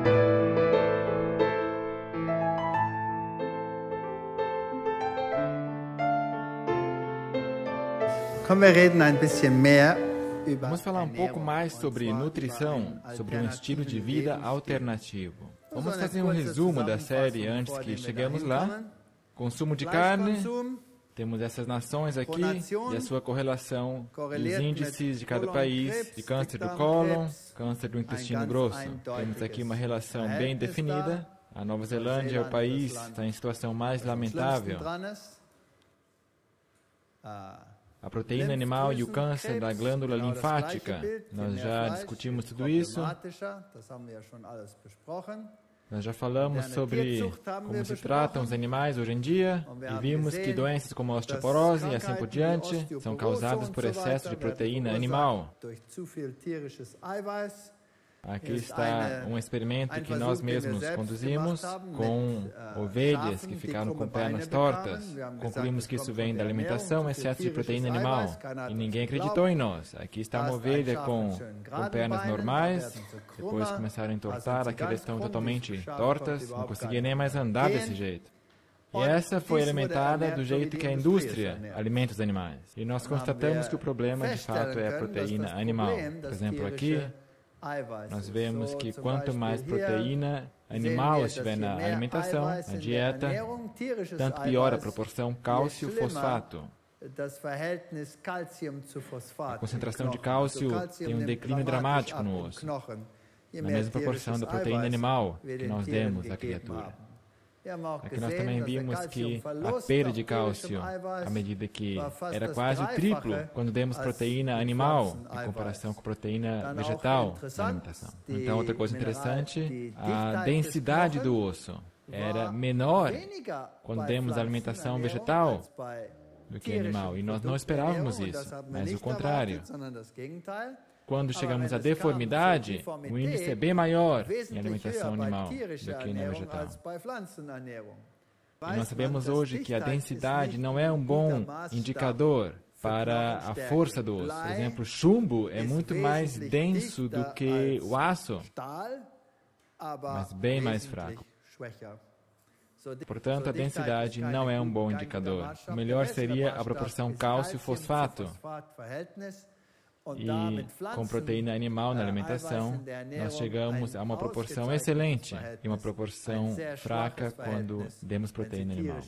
Vamos falar um pouco mais sobre nutrição, sobre um estilo de vida alternativo. Vamos fazer um resumo da série antes que cheguemos lá. Consumo de carne, temos essas nações aqui e a sua correlação e os índices de cada país de câncer do cólon, câncer do intestino grosso. Temos aqui uma relação bem definida. A Nova Zelândia é o país que está em situação mais lamentável. A proteína animal e o câncer da glândula linfática. Nós já discutimos tudo isso. Nós já falamos sobre como se tratam os animais hoje em dia e vimos que doenças como a osteoporose e assim por diante são causadas por excesso de proteína animal. Aqui está um experimento que nós mesmos conduzimos com ovelhas que ficaram com pernas tortas. Concluímos que isso vem da alimentação, excesso de proteína animal. E ninguém acreditou em nós. Aqui está uma ovelha com pernas normais, depois começaram a entortar, aquelas estão totalmente tortas, não conseguia nem mais andar desse jeito. E essa foi alimentada do jeito que a indústria alimenta os animais. E nós constatamos que o problema, de fato, é a proteína animal. Por exemplo, aqui nós vemos que quanto mais proteína animal estiver na alimentação, na dieta, tanto pior a proporção cálcio-fosfato. A concentração de cálcio tem um declínio dramático no osso, na mesma proporção da proteína animal que nós demos à criatura. Aqui nós também vimos que a perda de cálcio, à medida que era quase o triplo quando demos proteína animal, em comparação com proteína vegetal na alimentação. Então, outra coisa interessante, a densidade do osso era menor quando demos alimentação vegetal do que animal. E nós não esperávamos isso, mas o contrário. Quando chegamos à deformidade, o índice é bem maior em alimentação animal do que na vegetal. E nós sabemos hoje que a densidade não é um bom indicador para a força do osso. Por exemplo, chumbo é muito mais denso do que o aço, mas bem mais fraco. Portanto, a densidade não é um bom indicador. O melhor seria a proporção cálcio-fosfato. E com proteína animal na alimentação, nós chegamos a uma proporção excelente e uma proporção fraca quando demos proteína animal.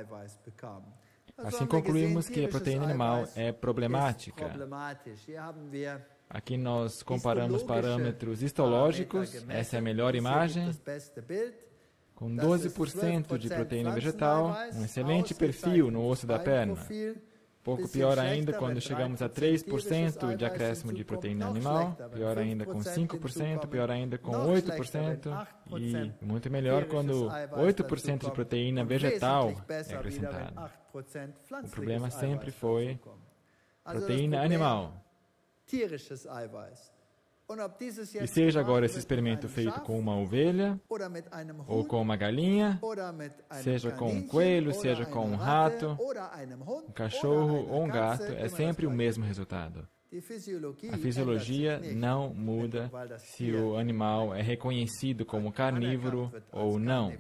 Assim concluímos que a proteína animal é problemática. Aqui nós comparamos parâmetros histológicos, essa é a melhor imagem, com 12% de proteína vegetal, um excelente perfil no osso da perna. Pouco pior ainda quando chegamos a 3% de acréscimo de proteína animal, pior ainda com 5%, pior ainda com 8%, e muito melhor quando 8% de proteína vegetal é acrescentada. O problema sempre foi proteína animal. E seja agora esse experimento feito com uma ovelha, ou com uma galinha, seja com um coelho, seja com um rato, um cachorro ou um gato, é sempre o mesmo resultado. A fisiologia não muda se o animal é reconhecido como carnívoro ou não.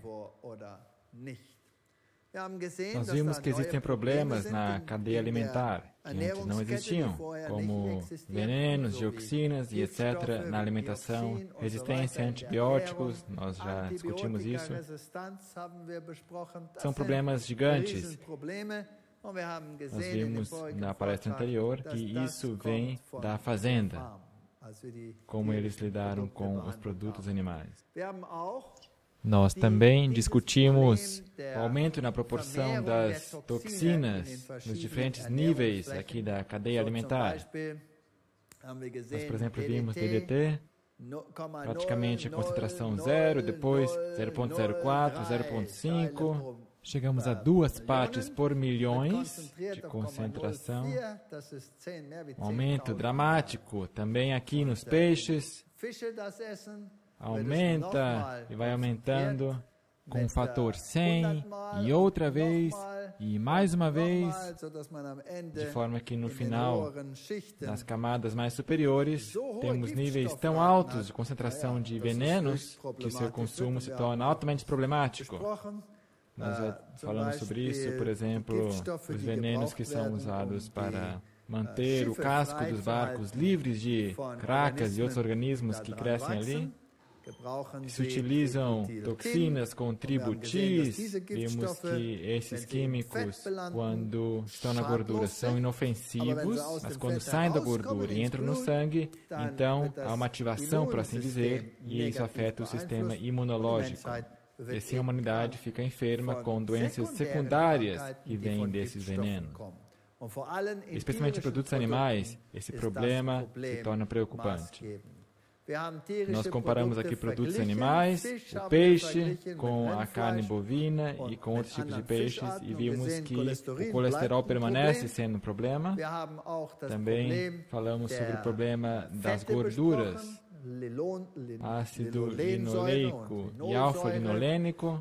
Nós vimos que existem problemas na cadeia alimentar, que antes não existiam, como venenos, dioxinas e etc. na alimentação, resistência a antibióticos, nós já discutimos isso. São problemas gigantes. Nós vimos na palestra anterior que isso vem da fazenda, como eles lidaram com os produtos animais. Nós também discutimos o aumento na proporção das toxinas nos diferentes níveis aqui da cadeia alimentar. Nós, por exemplo, vimos DDT, praticamente a concentração 0, depois 0,04, 0,5. Chegamos a 2 partes por milhões de concentração. Um aumento dramático também aqui nos peixes. Aumenta e vai aumentando. com o fator 100, e outra vez, e mais uma vez, de forma que no final, nas camadas mais superiores, temos níveis tão altos de concentração de venenos que o seu consumo se torna altamente problemático. Nós já falamos sobre isso, por exemplo, os venenos que são usados para manter o casco dos barcos livres de cracas e outros organismos que crescem ali. Se utilizam toxinas com tributis, vimos que esses químicos, quando estão na gordura, são inofensivos, mas quando saem da gordura e entram no sangue, então há uma ativação, por assim dizer, e isso afeta o sistema imunológico. E assim a humanidade fica enferma com doenças secundárias que vêm desses venenos. Especialmente em produtos animais, esse problema se torna preocupante. Nós comparamos aqui produtos animais, o peixe, com a carne bovina e com outros tipos de peixes e vimos que o colesterol permanece sendo um problema. Também falamos sobre o problema das gorduras, ácido linoleico e alfa-linolênico.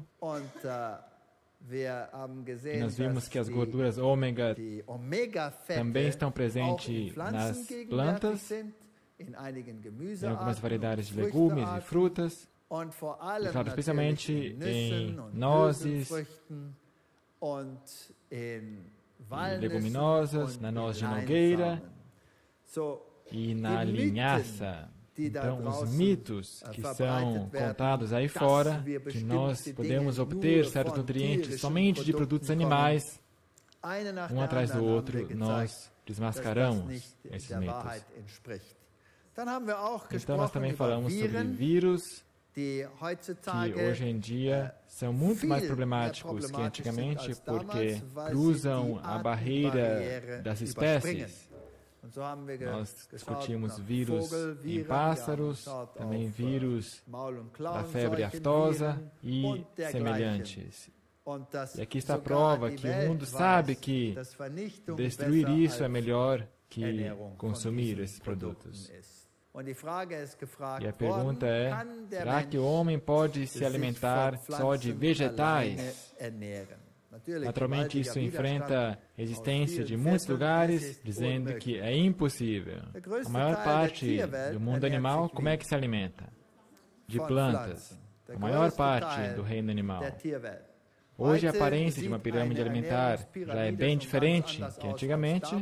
E nós vimos que as gorduras ômega também estão presentes nas plantas, em algumas variedades de legumes e frutas, e claro, especialmente em nozes e leguminosas, na noz de nogueira e na linhaça. Então, os mitos que são contados aí fora, que nós podemos obter certos nutrientes somente de produtos animais, um atrás do outro, nós desmascaramos esses mitos. Então, nós também falamos sobre vírus, que hoje em dia são muito mais problemáticos que antigamente, porque cruzam a barreira das espécies. Nós discutimos vírus em pássaros, também vírus da febre aftosa e semelhantes. E aqui está a prova que o mundo sabe que destruir isso é melhor que consumir esses produtos. E a pergunta é, será que o homem pode se alimentar só de vegetais? Naturalmente, isso enfrenta resistência de muitos lugares, dizendo que é impossível. A maior parte do mundo animal, como é que se alimenta? De plantas. A maior parte do reino animal. Hoje, a aparência de uma pirâmide alimentar já é bem diferente que antigamente.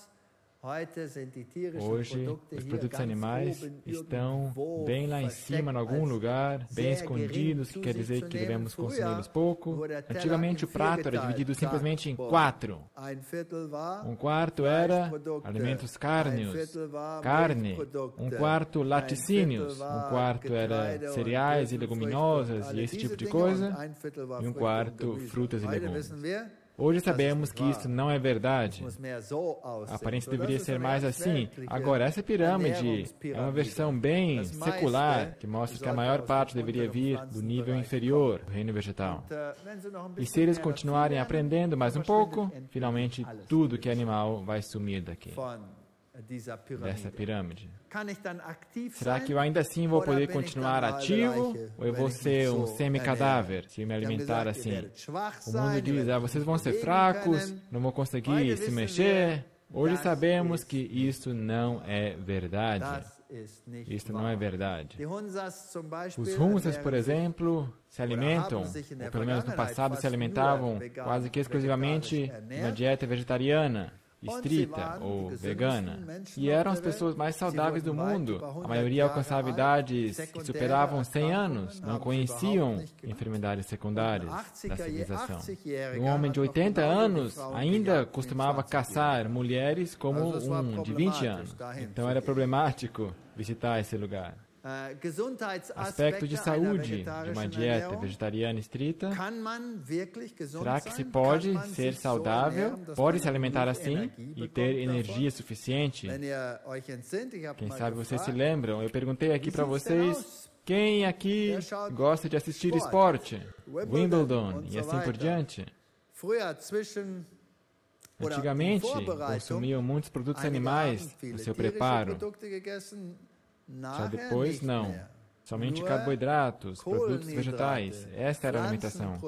Hoje, os produtos animais estão bem lá em cima, em algum lugar, bem escondidos, que quer dizer que devemos consumi-los pouco. Antigamente, o prato era dividido simplesmente em 4. Um quarto era alimentos cárneos, carne. Um quarto, laticínios. Um quarto era cereais e leguminosas e esse tipo de coisa. E um quarto, frutas e legumes. Hoje sabemos que isso não é verdade. A aparência deveria ser mais assim. Agora, essa pirâmide é uma versão bem secular, que mostra que a maior parte deveria vir do nível inferior, do reino vegetal. E se eles continuarem aprendendo mais um pouco, finalmente tudo que é animal vai sumir daqui, dessa pirâmide. Será que eu ainda assim vou poder continuar ativo? Ou eu vou ser um semi-cadáver se eu me alimentar assim? O mundo diz, vocês vão ser fracos, não vão conseguir se mexer. Hoje sabemos que isso não é verdade. Isso não é verdade. Os Hunsas, por exemplo, se alimentam, ou pelo menos no passado se alimentavam quase que exclusivamente de uma dieta vegetariana, estrita ou vegana, e eram as pessoas mais saudáveis do mundo. A maioria alcançava idades que superavam 100 anos, não conheciam enfermidades secundárias da civilização. Um homem de 80 anos ainda costumava caçar mulheres como um de 20 anos. Então era problemático visitar esse lugar. Aspecto de saúde de uma dieta vegetariana estrita. Será que se pode ser saudável, pode se alimentar assim e ter energia suficiente? Quem sabe vocês se lembram, eu perguntei aqui para vocês, quem aqui gosta de assistir esporte? Wimbledon e assim por diante. Antigamente, consumiam muitos produtos animais no seu preparo. Já depois, não. somente carboidratos, produtos vegetais. Esta era a alimentação.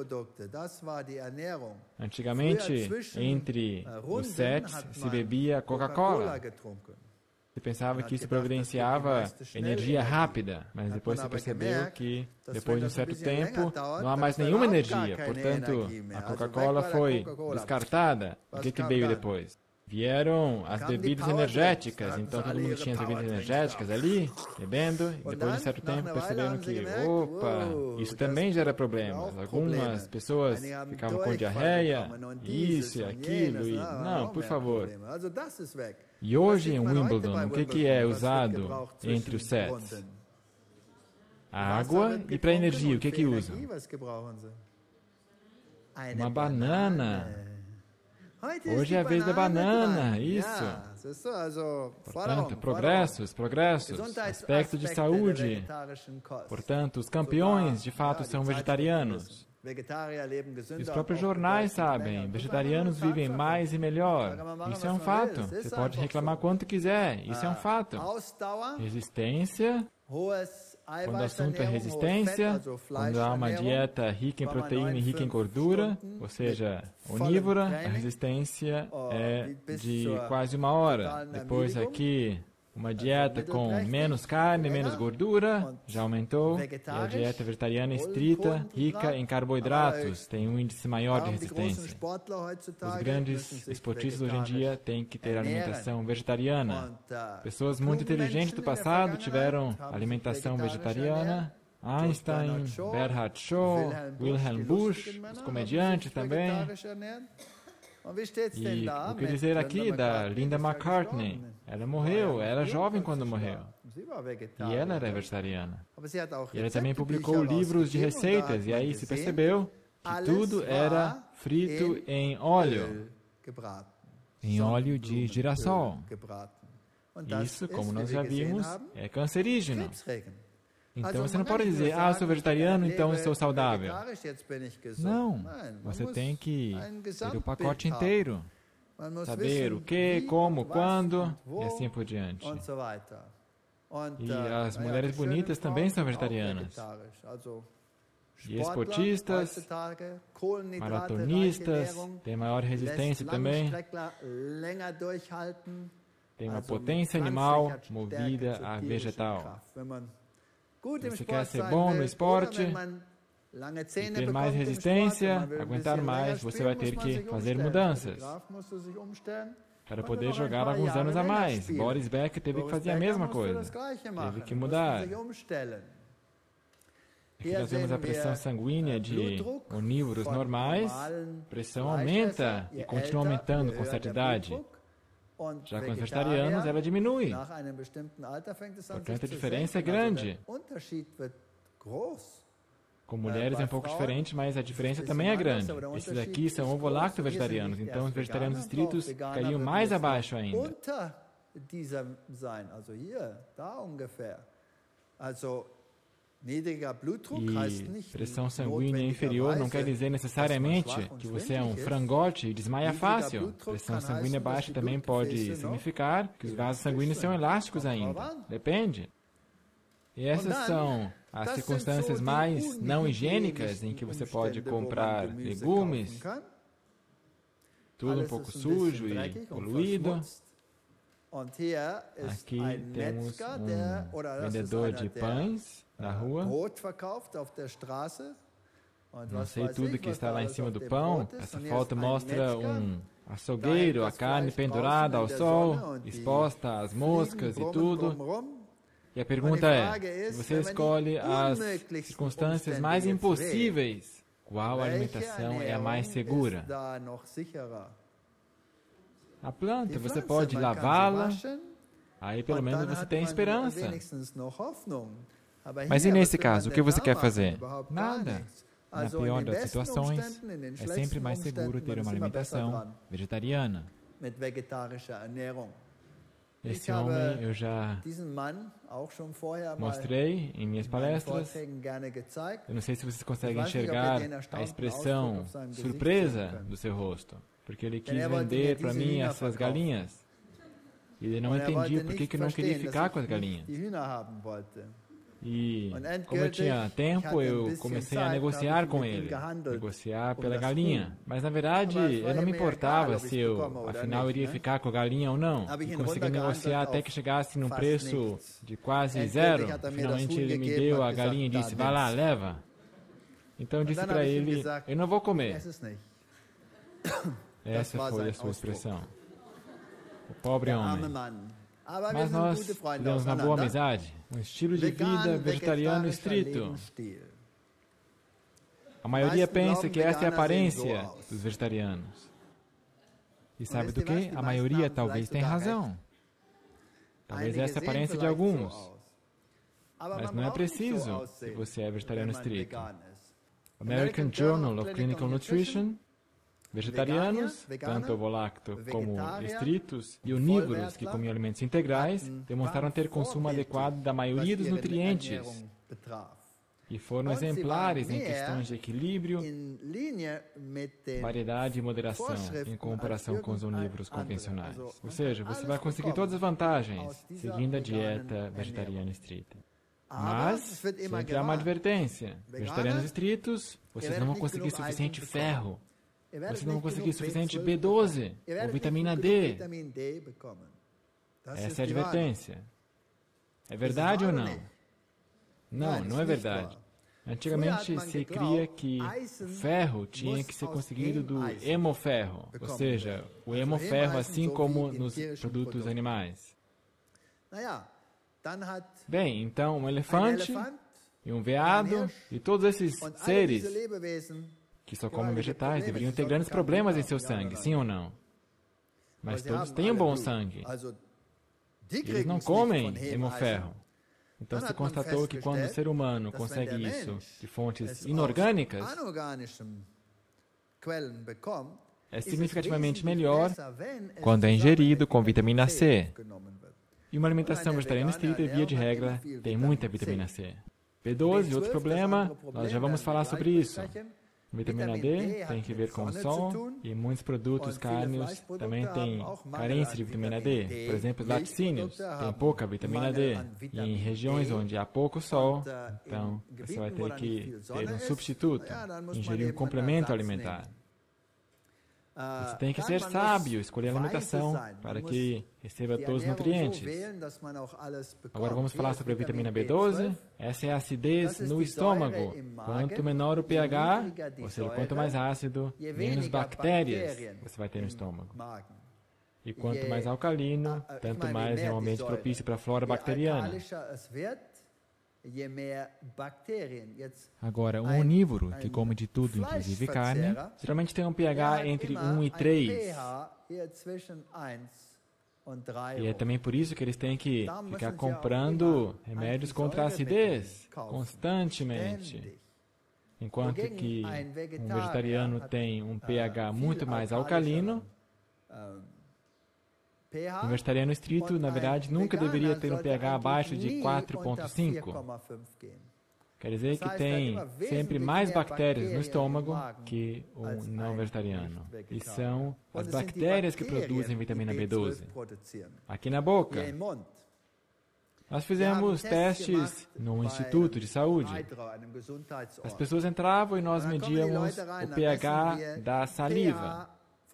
Antigamente, entre os sets, se bebia Coca-Cola. Você pensava que isso providenciava energia rápida, mas depois você percebeu que, depois de um certo tempo, não há mais nenhuma energia. Portanto, a Coca-Cola foi descartada. O que veio depois? Vieram as bebidas energéticas. Então, todo mundo tinha as bebidas energéticas ali, bebendo. E depois de um certo tempo, perceberam que, opa, isso também gera problemas. Algumas pessoas ficavam com diarreia, isso e aquilo. E, não, por favor. E hoje em Wimbledon, o que é usado entre os sets? Água. E para energia, o que usam? Uma banana. Hoje é a vez da banana, isso. Portanto, progressos, aspecto de saúde. Portanto, os campeões, de fato, são vegetarianos. E os próprios jornais sabem, vegetarianos vivem mais e melhor. Isso é um fato. Você pode reclamar quanto quiser, isso é um fato. Resistência, quando o assunto é resistência, quando há uma dieta rica em proteína e rica em gordura, ou seja, onívora, a resistência é de quase 1 hora. Depois aqui, uma dieta com menos carne, menos gordura, já aumentou. E a dieta vegetariana estrita, rica em carboidratos, tem um índice maior de resistência. Os grandes esportistas hoje em dia têm que ter alimentação vegetariana. Pessoas muito inteligentes do passado tiveram alimentação vegetariana. Einstein, Bernhard Shaw, Wilhelm Busch, os comediantes também. E o que dizer aqui da Linda McCartney? Ela morreu, era jovem quando morreu. E ela era vegetariana. E ela também publicou livros de receitas, e aí se percebeu que tudo era frito em óleo de girassol. Isso, como nós já vimos, é cancerígeno. Então você não pode dizer, eu sou vegetariano, então eu sou saudável. Não, você tem que ter o pacote inteiro. Saber o que, como, quando, e assim por diante. E as mulheres bonitas também são vegetarianas. E esportistas, maratonistas, têm maior resistência também. Tem uma potência animal movida a vegetal. Se você quer ser bom no esporte, e ter mais resistência, aguentar mais, você vai ter que fazer mudanças para poder jogar alguns anos a mais. Boris Becker teve que fazer a mesma coisa. Teve que mudar. Aqui nós vemos a pressão sanguínea de onívoros normais. A pressão aumenta e continua aumentando com certa idade. Já com os vegetarianos, ela diminui. Portanto, a diferença é grande. Com mulheres é um pouco diferente, mas a diferença também é grande. Esses aqui são ovo-lacto vegetarianos, então os vegetarianos estritos ficariam mais abaixo ainda. E pressão sanguínea inferior não quer dizer necessariamente que você é um frangote e desmaia fácil. Pressão sanguínea baixa também pode significar que os vasos sanguíneos são elásticos ainda. Depende. E essas são as circunstâncias mais não higiênicas em que você pode comprar legumes, tudo um pouco sujo e poluído. Aqui temos um vendedor de pães na rua. Não sei tudo que está lá em cima do pão. Essa foto mostra um açougueiro, a carne pendurada ao sol, exposta às moscas e tudo. E a pergunta é, se você escolhe as circunstâncias mais impossíveis, qual alimentação é a mais segura? A planta, você pode lavá-la, aí pelo menos você tem esperança. Mas e nesse caso, o que você quer fazer? Nada. Na pior das situações, é sempre mais seguro ter uma alimentação vegetariana. Esse homem eu já mostrei em minhas palestras. Eu não sei se vocês conseguem enxergar a expressão surpresa do seu rosto. Porque ele quis vender para mim essas galinhas. E ele não entendia por que eu não queria ficar com as galinhas. E, como eu tinha tempo, eu comecei a negociar com ele, negociar pela galinha. Mas, na verdade, eu não me importava se eu, afinal, iria ficar com a galinha ou não. E consegui negociar até que chegasse num preço de quase zero. Finalmente, ele me deu a galinha e disse, vai lá, leva. Então, eu disse para ele, eu não vou comer. Essa foi a sua expressão. O pobre homem. Mas nós tivemos uma boa amizade, um estilo de vida vegetariano estrito. A maioria pensa que essa é a aparência dos vegetarianos. E sabe do que? A maioria talvez tenha razão. Talvez essa é a aparência de alguns. Mas não é preciso se você é vegetariano estrito. American Journal of Clinical Nutrition. Vegetarianos, tanto ovolacto como estritos, e onívoros que comiam alimentos integrais, demonstraram ter consumo adequado da maioria dos nutrientes e foram exemplares em questões de equilíbrio, variedade e moderação em comparação com os onívoros convencionais. Ou seja, você vai conseguir todas as vantagens seguindo a dieta vegetariana estrita. Mas sempre há uma advertência. Vegetarianos estritos, vocês não vão conseguir suficiente ferro. Vocês não vão conseguir suficiente B12 ou vitamina D. Essa é a advertência. É verdade ou não? Não, não é verdade. Antigamente se cria que o ferro tinha que ser conseguido do hemoferro, ou seja, o hemoferro assim como nos produtos animais. Bem, então um elefante e um veado e todos esses seres que só comem vegetais deveriam ter grandes problemas em seu sangue, sim ou não? Mas todos têm um bom sangue. Eles não comem hemoferro. Então se constatou que quando o ser humano consegue isso de fontes inorgânicas, é significativamente melhor quando é ingerido com vitamina C. E uma alimentação vegetariana estrita, via de regra, tem muita vitamina C. B12, outro problema, nós já vamos falar sobre isso. Vitamina D tem que ver com o sol e muitos produtos cárneos também têm carência de vitamina D. Por exemplo, os laticínios têm pouca vitamina D. E em regiões onde há pouco sol, então você vai ter que ter um substituto, ingerir um complemento alimentar. Você tem que ser sábio, escolher a alimentação para que receba todos os nutrientes. Agora vamos falar sobre a vitamina B12. Essa é a acidez no estômago. Quanto menor o pH, ou seja, quanto mais ácido, menos bactérias você vai ter no estômago. E quanto mais alcalino, tanto mais é um ambiente propício para a flora bacteriana. Agora, um onívoro que come de tudo, inclusive carne, geralmente tem um pH entre 1 e 3. E é também por isso que eles têm que ficar comprando remédios contra a acidez constantemente. Enquanto que um vegetariano tem um pH muito mais alcalino, um vegetariano estrito, na verdade, nunca deveria ter um pH abaixo de 4,5. Quer dizer que tem sempre mais bactérias no estômago que um não vegetariano. E são as bactérias que produzem vitamina B12. Aqui na boca. Nós fizemos testes no Instituto de Saúde. As pessoas entravam e nós medíamos o pH da saliva.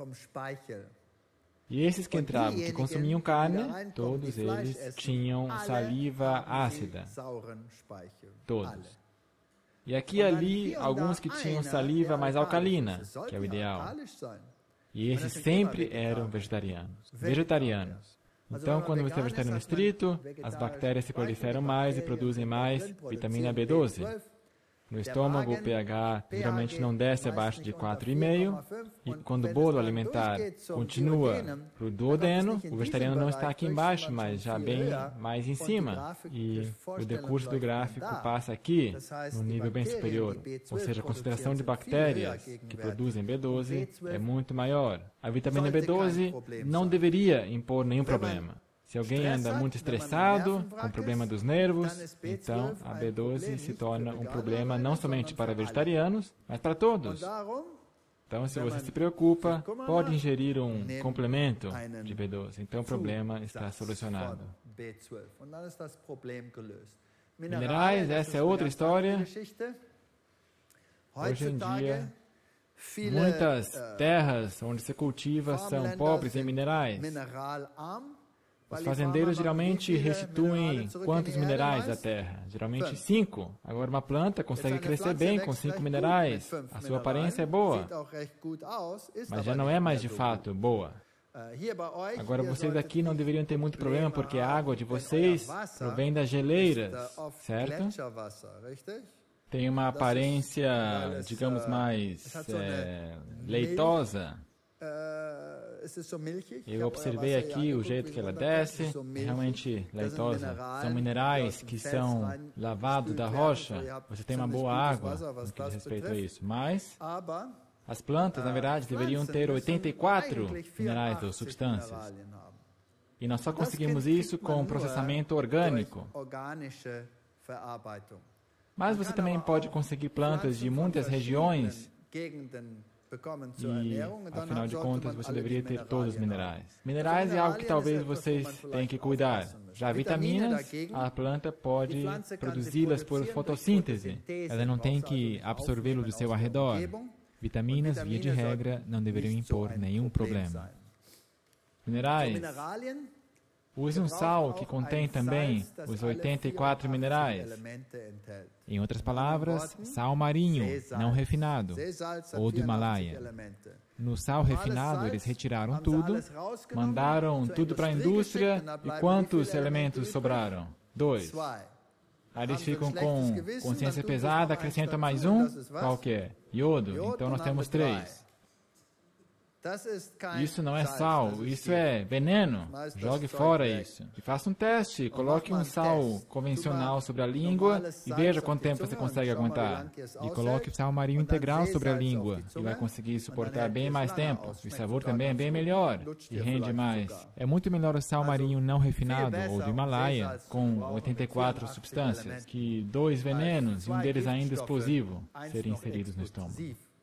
E esses que entravam, que consumiam carne, todos eles tinham saliva ácida. Todos. E aqui e ali, alguns que tinham saliva mais alcalina, que é o ideal. E esses sempre eram vegetarianos. Então, quando você é vegetariano estrito, as bactérias se proliferam mais e produzem mais vitamina B12. No estômago, o pH geralmente não desce abaixo de 4,5, e quando o bolo alimentar continua para o duodeno, o vegetariano não está aqui embaixo, mas já bem mais em cima. E o decurso do gráfico passa aqui, num nível bem superior. Ou seja, a concentração de bactérias que produzem B12 é muito maior. A vitamina B12 não deveria impor nenhum problema. Se alguém anda muito estressado, com problema dos nervos, então a B12 se torna um problema não somente para vegetarianos, mas para todos. Então, se você se preocupa, pode ingerir um complemento de B12. Então, o problema está solucionado. Minerais, essa é outra história. Hoje em dia, muitas terras onde se cultiva são pobres em minerais. Os fazendeiros geralmente restituem quantos minerais da terra? Geralmente 5. Agora uma planta consegue crescer bem com 5 minerais. A sua aparência é boa, mas já não é mais de fato boa. Agora vocês aqui não deveriam ter muito problema porque a água de vocês provém das geleiras, certo? Tem uma aparência, digamos, mais leitosa. Eu observei aqui o jeito que ela desce, é realmente leitosa. São minerais que são lavados da rocha. Você tem uma boa água no que diz respeito a isso. Mas as plantas, na verdade, deveriam ter 84 minerais ou substâncias. E nós só conseguimos isso com processamento orgânico. Mas você também pode conseguir plantas de muitas regiões e, afinal de contas, você deveria ter todos os minerais. Minerais é algo que talvez vocês tenham que cuidar. Já vitaminas, a planta pode produzi-las por fotossíntese. Ela não tem que absorvê-lo do seu arredor. Vitaminas, via de regra, não deveriam impor nenhum problema. Minerais. Use um sal que contém também os 84 minerais. Em outras palavras, sal marinho, não refinado, ou do Himalaia. No sal refinado, eles retiraram tudo, mandaram tudo para a indústria, e quantos elementos sobraram? 2. Aí eles ficam com consciência pesada, acrescentam mais um, qual que é? Iodo, então nós temos 3. Isso não é sal, isso é veneno. Jogue fora isso. E faça um teste. Coloque um sal convencional sobre a língua e veja quanto tempo você consegue aguentar. E coloque sal marinho integral sobre a língua e vai conseguir suportar bem mais tempo. O sabor também é bem melhor e rende mais. É muito melhor o sal marinho não refinado ou do Himalaia com 84 substâncias que 2 venenos e um deles ainda explosivo serem inseridos no estômago.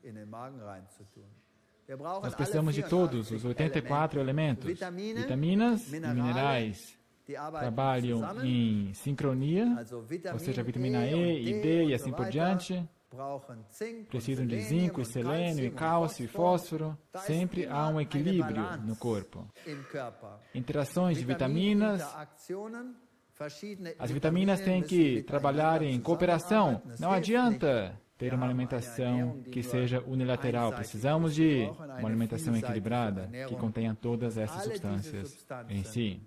Nós precisamos de todos os 84 elementos. Vitaminas e minerais trabalham em sincronia, ou seja, a vitamina E e D e assim por diante. Precisam de zinco, e selênio, e cálcio, e fósforo. Sempre há um equilíbrio no corpo. Interações de vitaminas. As vitaminas têm que trabalhar em cooperação. Não adianta ter uma alimentação que seja unilateral. Precisamos de uma alimentação equilibrada, que contenha todas essas substâncias em si.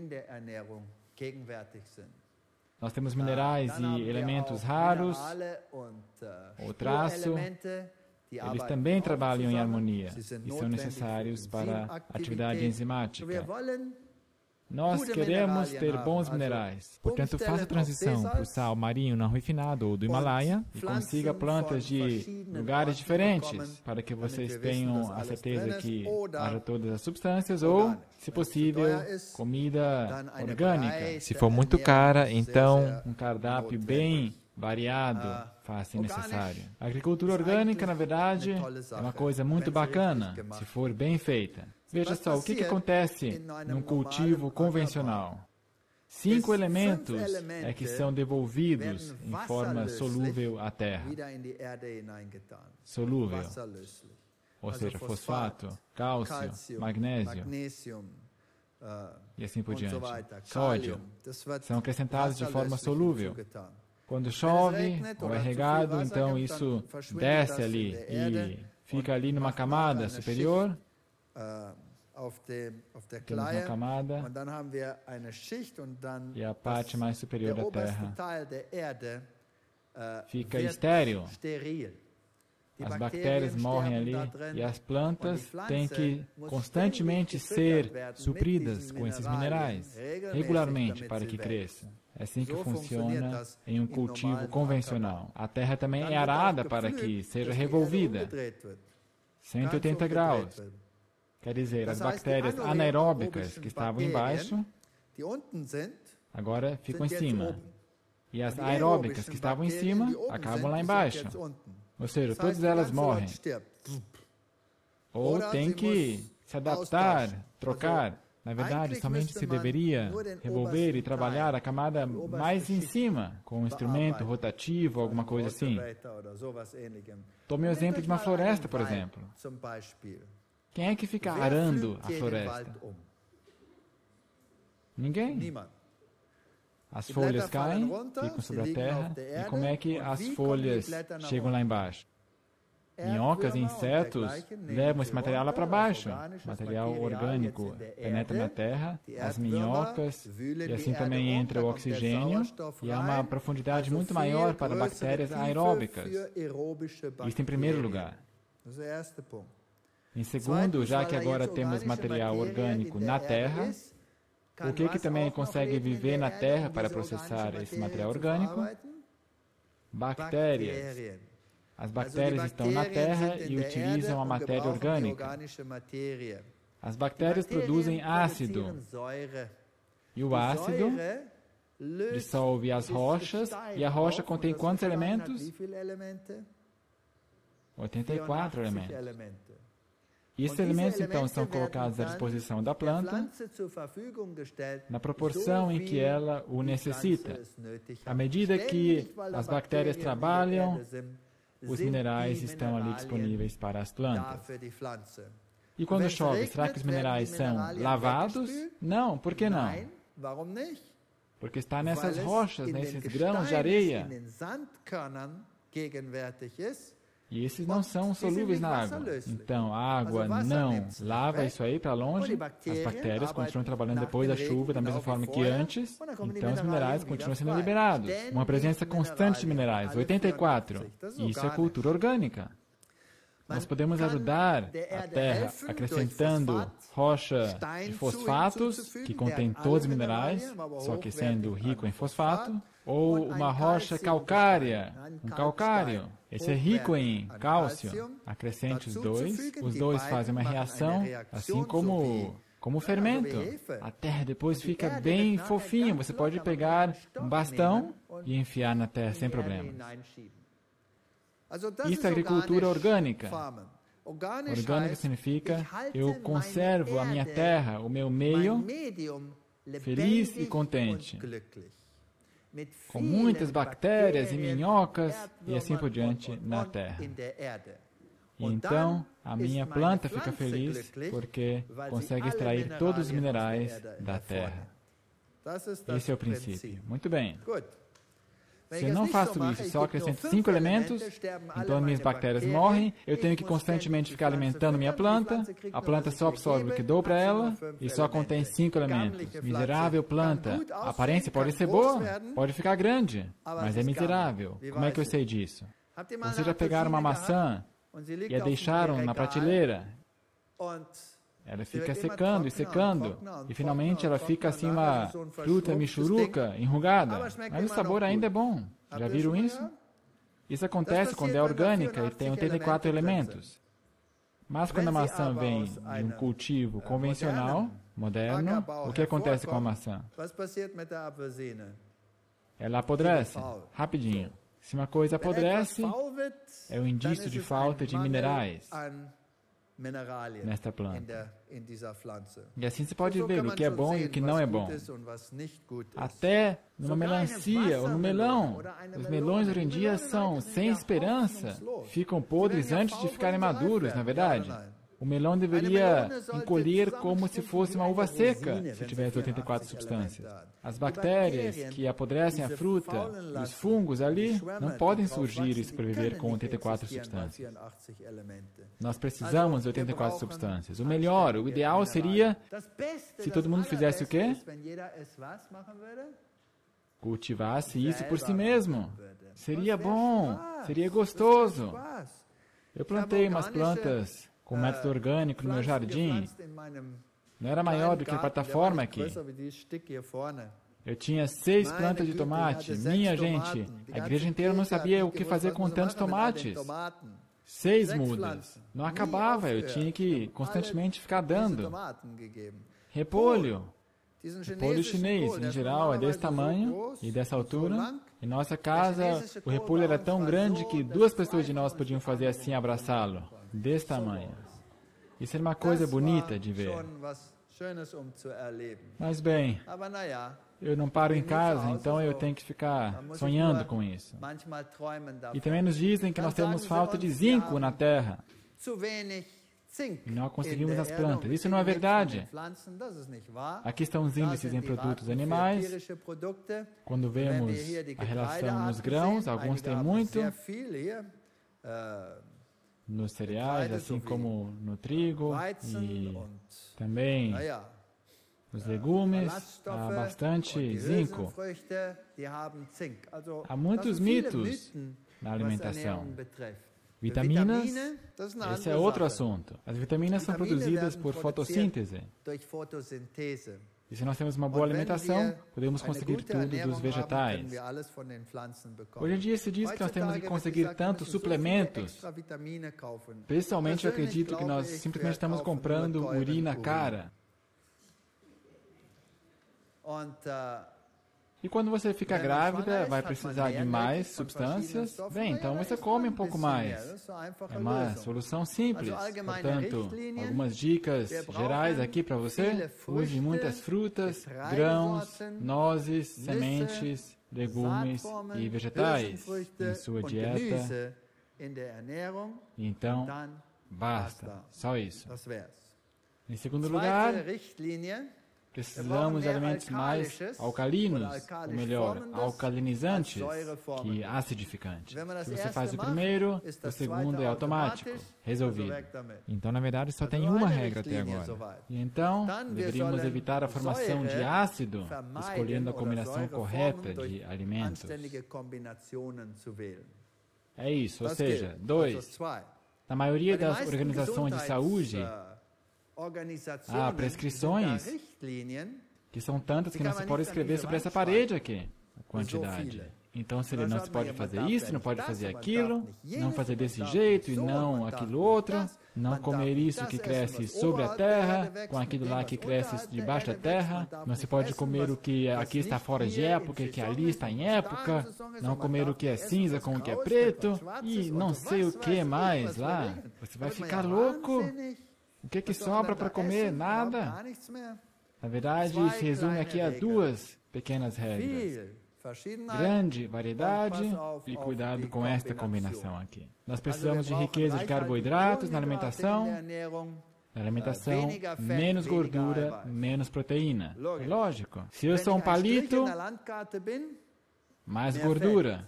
Nós temos minerais e elementos raros, o traço. Eles também trabalham em harmonia e são necessários para a atividade enzimática. Nós queremos ter bons minerais, portanto faça a transição para o sal marinho não refinado ou do Himalaia e consiga plantas de lugares diferentes para que vocês tenham a certeza que haja todas as substâncias ou, se possível, comida orgânica. Se for muito cara, então um cardápio bem variado faz-se necessário. A agricultura orgânica, na verdade, é uma coisa muito bacana, se for bem feita. Veja só, o que acontece num cultivo convencional? 5 elementos é que são devolvidos em forma solúvel à terra. Solúvel, ou seja, fosfato, cálcio, magnésio e assim por diante. Sódio são acrescentados de forma solúvel. Quando chove ou é regado, então isso desce ali e fica ali numa camada superior. Temos uma camada e a parte mais superior da Terra fica estéril. As bactérias morrem ali e as plantas têm que constantemente ser supridas com esses minerais, regularmente, para que cresçam. É assim que funciona em um cultivo convencional. A terra também é arada para que seja revolvida. 180 graus. Quer dizer, as bactérias anaeróbicas que estavam embaixo, agora ficam em cima. E as aeróbicas que estavam em cima, acabam lá embaixo. Ou seja, todas elas morrem. Ou tem que se adaptar, trocar. Na verdade, somente se deveria revolver e trabalhar a camada mais em cima, com um instrumento rotativo, alguma coisa assim. Tome o exemplo de uma floresta, por exemplo. Quem é que fica arando a floresta? Ninguém. As folhas caem, ficam sobre a terra, e como é que as folhas chegam lá embaixo? Minhocas e insetos levam esse material lá para baixo. Material orgânico penetra na terra, as minhocas, e assim também entra o oxigênio, e há uma profundidade muito maior para bactérias aeróbicas. Isso em primeiro lugar. Em segundo, já que agora temos material orgânico na terra, o que também consegue viver na terra para processar esse material orgânico? Bactérias. As bactérias estão na terra e utilizam a matéria orgânica. As bactérias produzem ácido. E o ácido dissolve as rochas. E a rocha contém quantos elementos? 84 elementos. E esses elementos, então, são colocados à disposição da planta na proporção em que ela o necessita. À medida que as bactérias trabalham, os minerais estão ali disponíveis para as plantas. E quando chove, será que os minerais são lavados? Não, por que não? Porque está nessas rochas, nesses grãos de areia. E esses não são solúveis na água. Então, a água não lava isso aí para longe. As bactérias continuam trabalhando depois da chuva da mesma forma que antes. Então, os minerais continuam sendo liberados. Uma presença constante de minerais, 84. Isso é cultura orgânica. Nós podemos ajudar a terra acrescentando rocha de fosfatos, que contém todos os minerais, só que sendo rico em fosfato, ou uma rocha calcária, um calcário. Esse é rico em cálcio. Acrescente os dois fazem uma reação, assim como fermento. A terra depois fica bem fofinha. Você pode pegar um bastão e enfiar na terra sem problemas. Isso é agricultura orgânica. Orgânica significa eu conservo a minha terra, o meu meio, feliz e contente, com muitas bactérias e minhocas e assim por diante na terra. E então, a minha planta fica feliz porque consegue extrair todos os minerais da terra. Esse é o princípio. Muito bem. Se eu não faço isso e só acrescento 5 elementos, então minhas bactérias morrem, eu tenho que constantemente ficar alimentando minha planta, a planta só absorve o que dou para ela e só contém 5 elementos. Miserável planta. A aparência pode ser boa, pode ficar grande, mas é miserável. Como é que eu sei disso? Vocês já pegaram uma maçã e a deixaram na prateleira? Ela fica secando e secando, e finalmente ela fica assim uma fruta michuruca, enrugada, mas o sabor ainda é bom. Já viram isso? Isso acontece quando é orgânica e tem 84 elementos. Mas quando a maçã vem de um cultivo convencional, moderno, o que acontece com a maçã? Ela apodrece, rapidinho. Se uma coisa apodrece, é um indício de falta de minerais nesta planta. E assim você pode ver o que é bom e o que não é bom. Até numa melancia ou no melão. Os melões hoje em dia são sem esperança. Ficam podres antes de ficarem maduros, na verdade. O melão deveria encolher como se fosse uma uva seca, se tivesse 84 substâncias. As bactérias que apodrecem a fruta, os fungos ali, não podem surgir e sobreviver com 84 substâncias. Nós precisamos de 84 substâncias. O melhor, o ideal seria se todo mundo fizesse o quê? Cultivasse isso por si mesmo. Seria bom, seria gostoso. Eu plantei umas plantas com método orgânico no meu jardim. Não era maior do que a plataforma aqui. Eu tinha 6 plantas de tomate. Minha gente, a igreja inteira não sabia o que fazer com tantos tomates. 6 mudas. Não acabava, eu tinha que constantemente ficar dando. Repolho. Repolho chinês, em geral, é desse tamanho e dessa altura. Em nossa casa, o repolho era tão grande que 2 pessoas de nós podiam fazer assim, abraçá-lo. Desse tamanho. Isso era uma coisa bonita de ver. Mas bem, eu não paro em casa, então eu tenho que ficar sonhando com isso. E também nos dizem que nós temos falta de zinco na terra. E não conseguimos nas plantas. Isso não é verdade. Aqui estão os índices em produtos animais. Quando vemos a relação nos grãos, alguns têm muito. Nos cereais, assim como no trigo. E também nos legumes, há bastante zinco. Há muitos mitos na alimentação. Vitaminas, esse é outro assunto. As vitaminas são produzidas por fotossíntese. E se nós temos uma boa alimentação, podemos conseguir tudo dos vegetais. Hoje em dia se diz que nós temos que conseguir tantos suplementos. Pessoalmente, eu acredito que nós simplesmente estamos comprando urina cara. E quando você fica grávida, vai precisar de mais substâncias. Bem, então você come um pouco mais. É uma solução simples. Portanto, algumas dicas gerais aqui para você. Use muitas frutas, grãos, nozes, sementes, legumes e vegetais em sua dieta. Então, basta. Só isso. Em segundo lugar, precisamos de alimentos mais alcalinos, ou melhor, alcalinizantes, que acidificantes. Se você faz o primeiro, o segundo é automático, resolvido. Então, na verdade, só tem uma regra até agora. E então, deveríamos evitar a formação de ácido, escolhendo a combinação correta de alimentos. É isso, ou seja, 2. Na maioria das organizações de saúde, há prescrições que são tantas que não se pode escrever sobre essa parede aqui, a quantidade. Então, se ele não se pode fazer isso, não pode fazer aquilo, não fazer desse jeito e não aquilo outro, não comer isso que cresce sobre a terra, com aquilo lá que cresce debaixo da terra, não se pode comer o que aqui está fora de época e que ali está em época, não comer o que é cinza com o que é preto, e não sei o que mais lá. Você vai ficar louco. O que sobra para comer? Nada. Na verdade, se resume aqui a 2 pequenas regras. Grande variedade e cuidado com esta combinação aqui. Nós precisamos de riqueza de carboidratos na alimentação. Na alimentação, menos gordura, menos proteína. É lógico. Se eu sou um palito, mais gordura.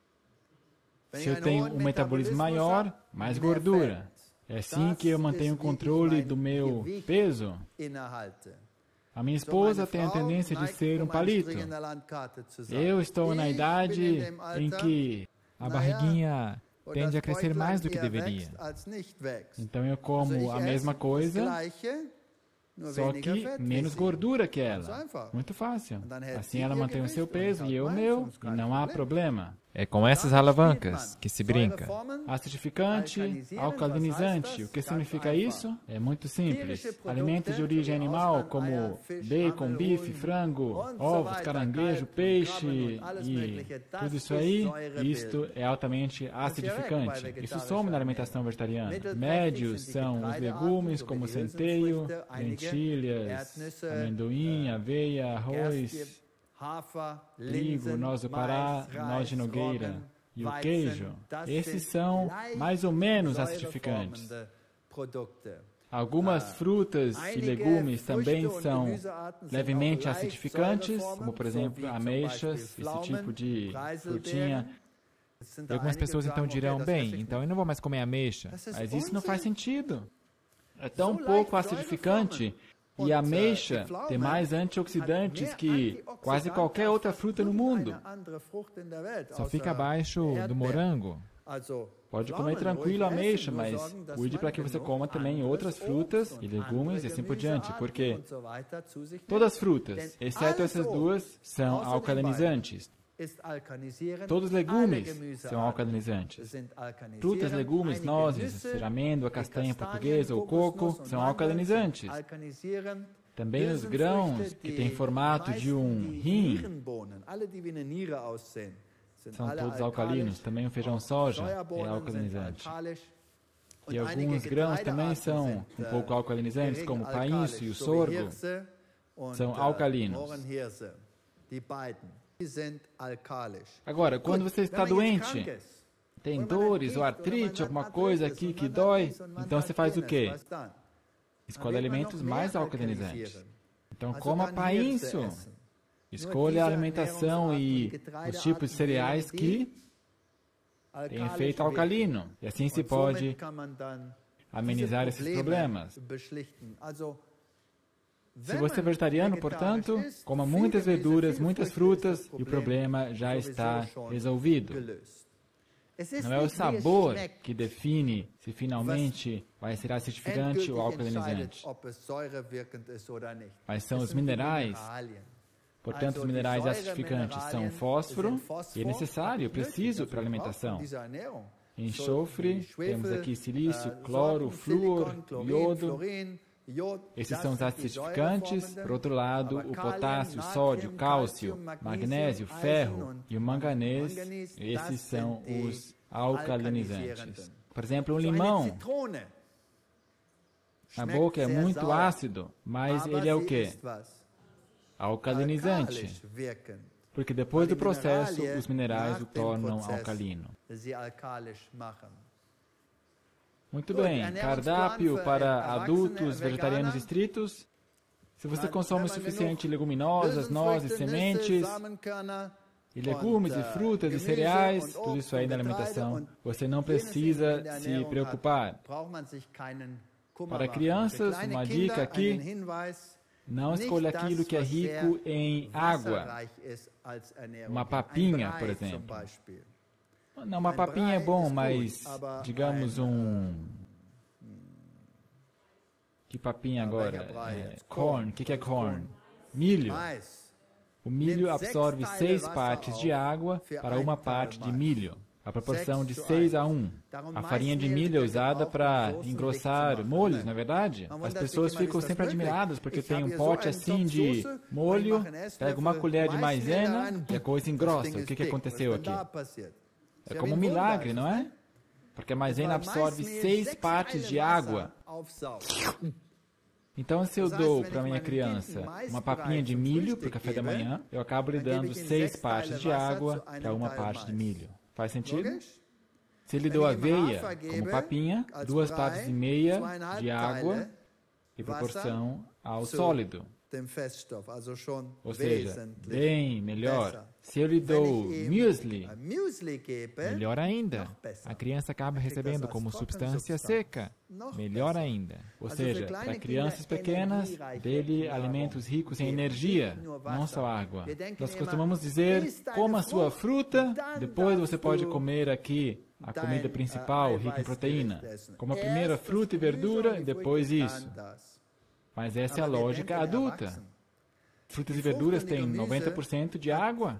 Se eu tenho um metabolismo maior, mais gordura. É assim que eu mantenho o controle do meu peso. A minha esposa tem a tendência de ser um palito. Eu estou na idade em que a barriguinha tende a crescer mais do que deveria. Então eu como a mesma coisa, só que menos gordura que ela. Muito fácil. Assim ela mantém o seu peso e eu o meu, e não há problema. É com essas alavancas que se brinca. Acidificante, alcalinizante. O que significa isso? É muito simples. Alimentos de origem animal, como bacon, bife, frango, ovos, caranguejo, peixe e tudo isso aí, isto é altamente acidificante. Isso some na alimentação vegetariana. Médios são os legumes, como centeio, lentilhas, amendoim, aveia, arroz, trigo, noz do Pará, noz de nogueira e o queijo. Esses são mais ou menos acidificantes. Algumas frutas e legumes também são levemente acidificantes, como por exemplo ameixas, esse tipo de frutinha. E algumas pessoas então dirão, bem, então eu não vou mais comer ameixa. Mas isso não faz sentido. É tão pouco acidificante. E a ameixa tem mais antioxidantes que quase qualquer outra fruta no mundo. Só fica abaixo do morango. Pode comer tranquilo a ameixa, mas cuide para que você coma também outras frutas e legumes e assim por diante, porque todas as frutas, exceto essas 2, são alcalinizantes. Todos os legumes são alcalinizantes. Frutas, legumes, nozes, seja amêndoa, castanha portuguesa ou coco, são alcalinizantes. Também os grãos, que têm formato de um rim, são todos alcalinos. Também o feijão soja é alcalinizante. E alguns grãos também são um pouco alcalinizantes, como o painço e o sorgo, são alcalinos. Agora, quando você está doente, tem dores ou artrite, alguma coisa aqui que dói, então você faz o quê? Escolhe alimentos mais alcalinizantes. Então, coma painço. Escolha a alimentação e os tipos de cereais que têm efeito alcalino. E assim se pode amenizar esses problemas. Se você é vegetariano, portanto, coma muitas verduras, muitas frutas e o problema já está resolvido. Não é o sabor que define se finalmente vai ser acidificante ou alcalinizante, mas são os minerais. Portanto, os minerais acidificantes são fósforo, e é necessário, preciso para a alimentação. Enxofre, temos aqui silício, cloro, flúor, iodo. Esses são os acidificantes. Por outro lado, o potássio, sódio, cálcio, magnésio, ferro e o manganês, esses são os alcalinizantes. Por exemplo, um limão. Na boca é muito ácido, mas ele é o quê? Alcalinizante. Porque depois do processo, os minerais o tornam alcalino. Muito bem, cardápio para adultos vegetarianos estritos. Se você consome o suficiente leguminosas, nozes, sementes, e legumes, e frutas, e cereais, tudo isso aí na alimentação, você não precisa se preocupar. Para crianças, uma dica aqui, não escolha aquilo que é rico em água. Uma papinha, por exemplo. Não, uma papinha é bom, mas, digamos, Que papinha agora? Corn. O que é corn? Milho. O milho absorve 6 partes de água para 1 parte de milho. A proporção de 6 a 1. A farinha de milho é usada para engrossar molhos, não é verdade? As pessoas ficam sempre admiradas porque tem um pote assim de molho, pega uma colher de maisena e a coisa engrossa. O que aconteceu aqui? É como um milagre, não é? Porque a maisena absorve 6 partes de água. Então, se eu dou para minha criança uma papinha de milho para o café da manhã, eu acabo lhe dando 6 partes de água para 1 parte de milho. Faz sentido? Se lhe dou aveia como papinha, 2 partes e meia de água em proporção ao sólido. Ou seja, bem melhor. Se eu lhe dou muesli, melhor ainda. A criança acaba recebendo como substância seca, melhor ainda. Ou seja, para crianças pequenas, dê-lhe alimentos ricos em energia, não só água. Nós costumamos dizer, coma a sua fruta, depois você pode comer aqui a comida principal, rica em proteína. Coma primeiro a fruta e verdura, e depois isso. Mas essa é a lógica adulta. Frutas e verduras têm 90% de água.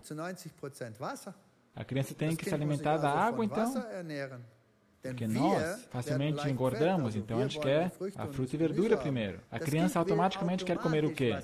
A criança tem que se alimentar da água, então. Porque nós facilmente engordamos, então a gente quer a fruta e verdura primeiro. A criança automaticamente quer comer o quê?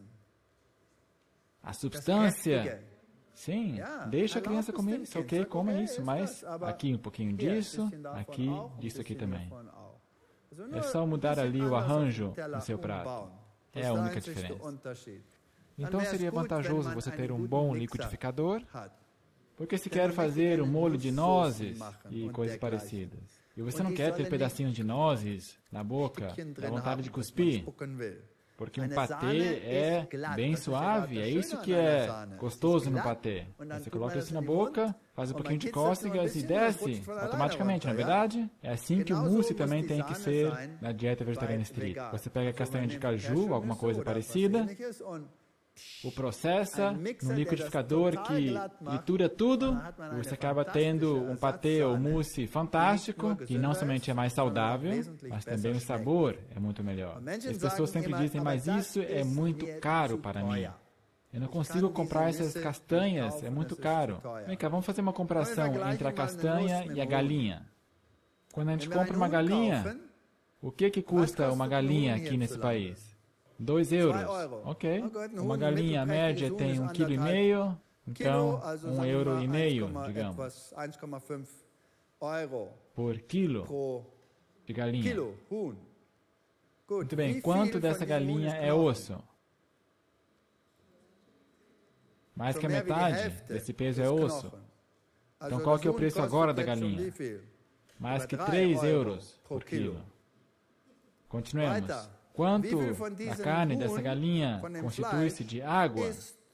A substância. Sim, deixa a criança comer isso, ok, coma isso, mas aqui um pouquinho disso, aqui, disso aqui também. É só mudar ali o arranjo no seu prato. É a única diferença. Então seria vantajoso você ter um bom liquidificador, porque se quer fazer um molho de nozes e coisas parecidas, e você não quer ter pedacinhos de nozes na boca, dá vontade de cuspir, porque um patê é bem suave, é isso que é gostoso no patê. Você coloca isso na boca, faz um pouquinho de cócegas e desce automaticamente, não é verdade? É assim que o mousse também tem que ser na dieta vegetariana estrita. Você pega castanha de caju, alguma coisa parecida, o processa no liquidificador que tritura tudo, você acaba tendo um patê ou mousse fantástico, que não somente é mais saudável, mas também o sabor é muito melhor. As pessoas sempre dizem, mas isso é muito caro para mim. Eu não consigo comprar essas castanhas, é muito caro. Vem cá, vamos fazer uma comparação entre a castanha e a galinha. Quando a gente compra uma galinha, o que custa uma galinha aqui nesse país? 2 euros. Ok. Uma galinha média tem 1,5 kg, então 1,5 euro, digamos, por quilo. de galinha. Muito bem, quanto dessa galinha é osso? Mais que a metade desse peso é osso. Então, qual que é o preço agora da galinha? Mais que 3 euros por quilo. Continuemos. Quanto da carne dessa galinha constitui-se de água?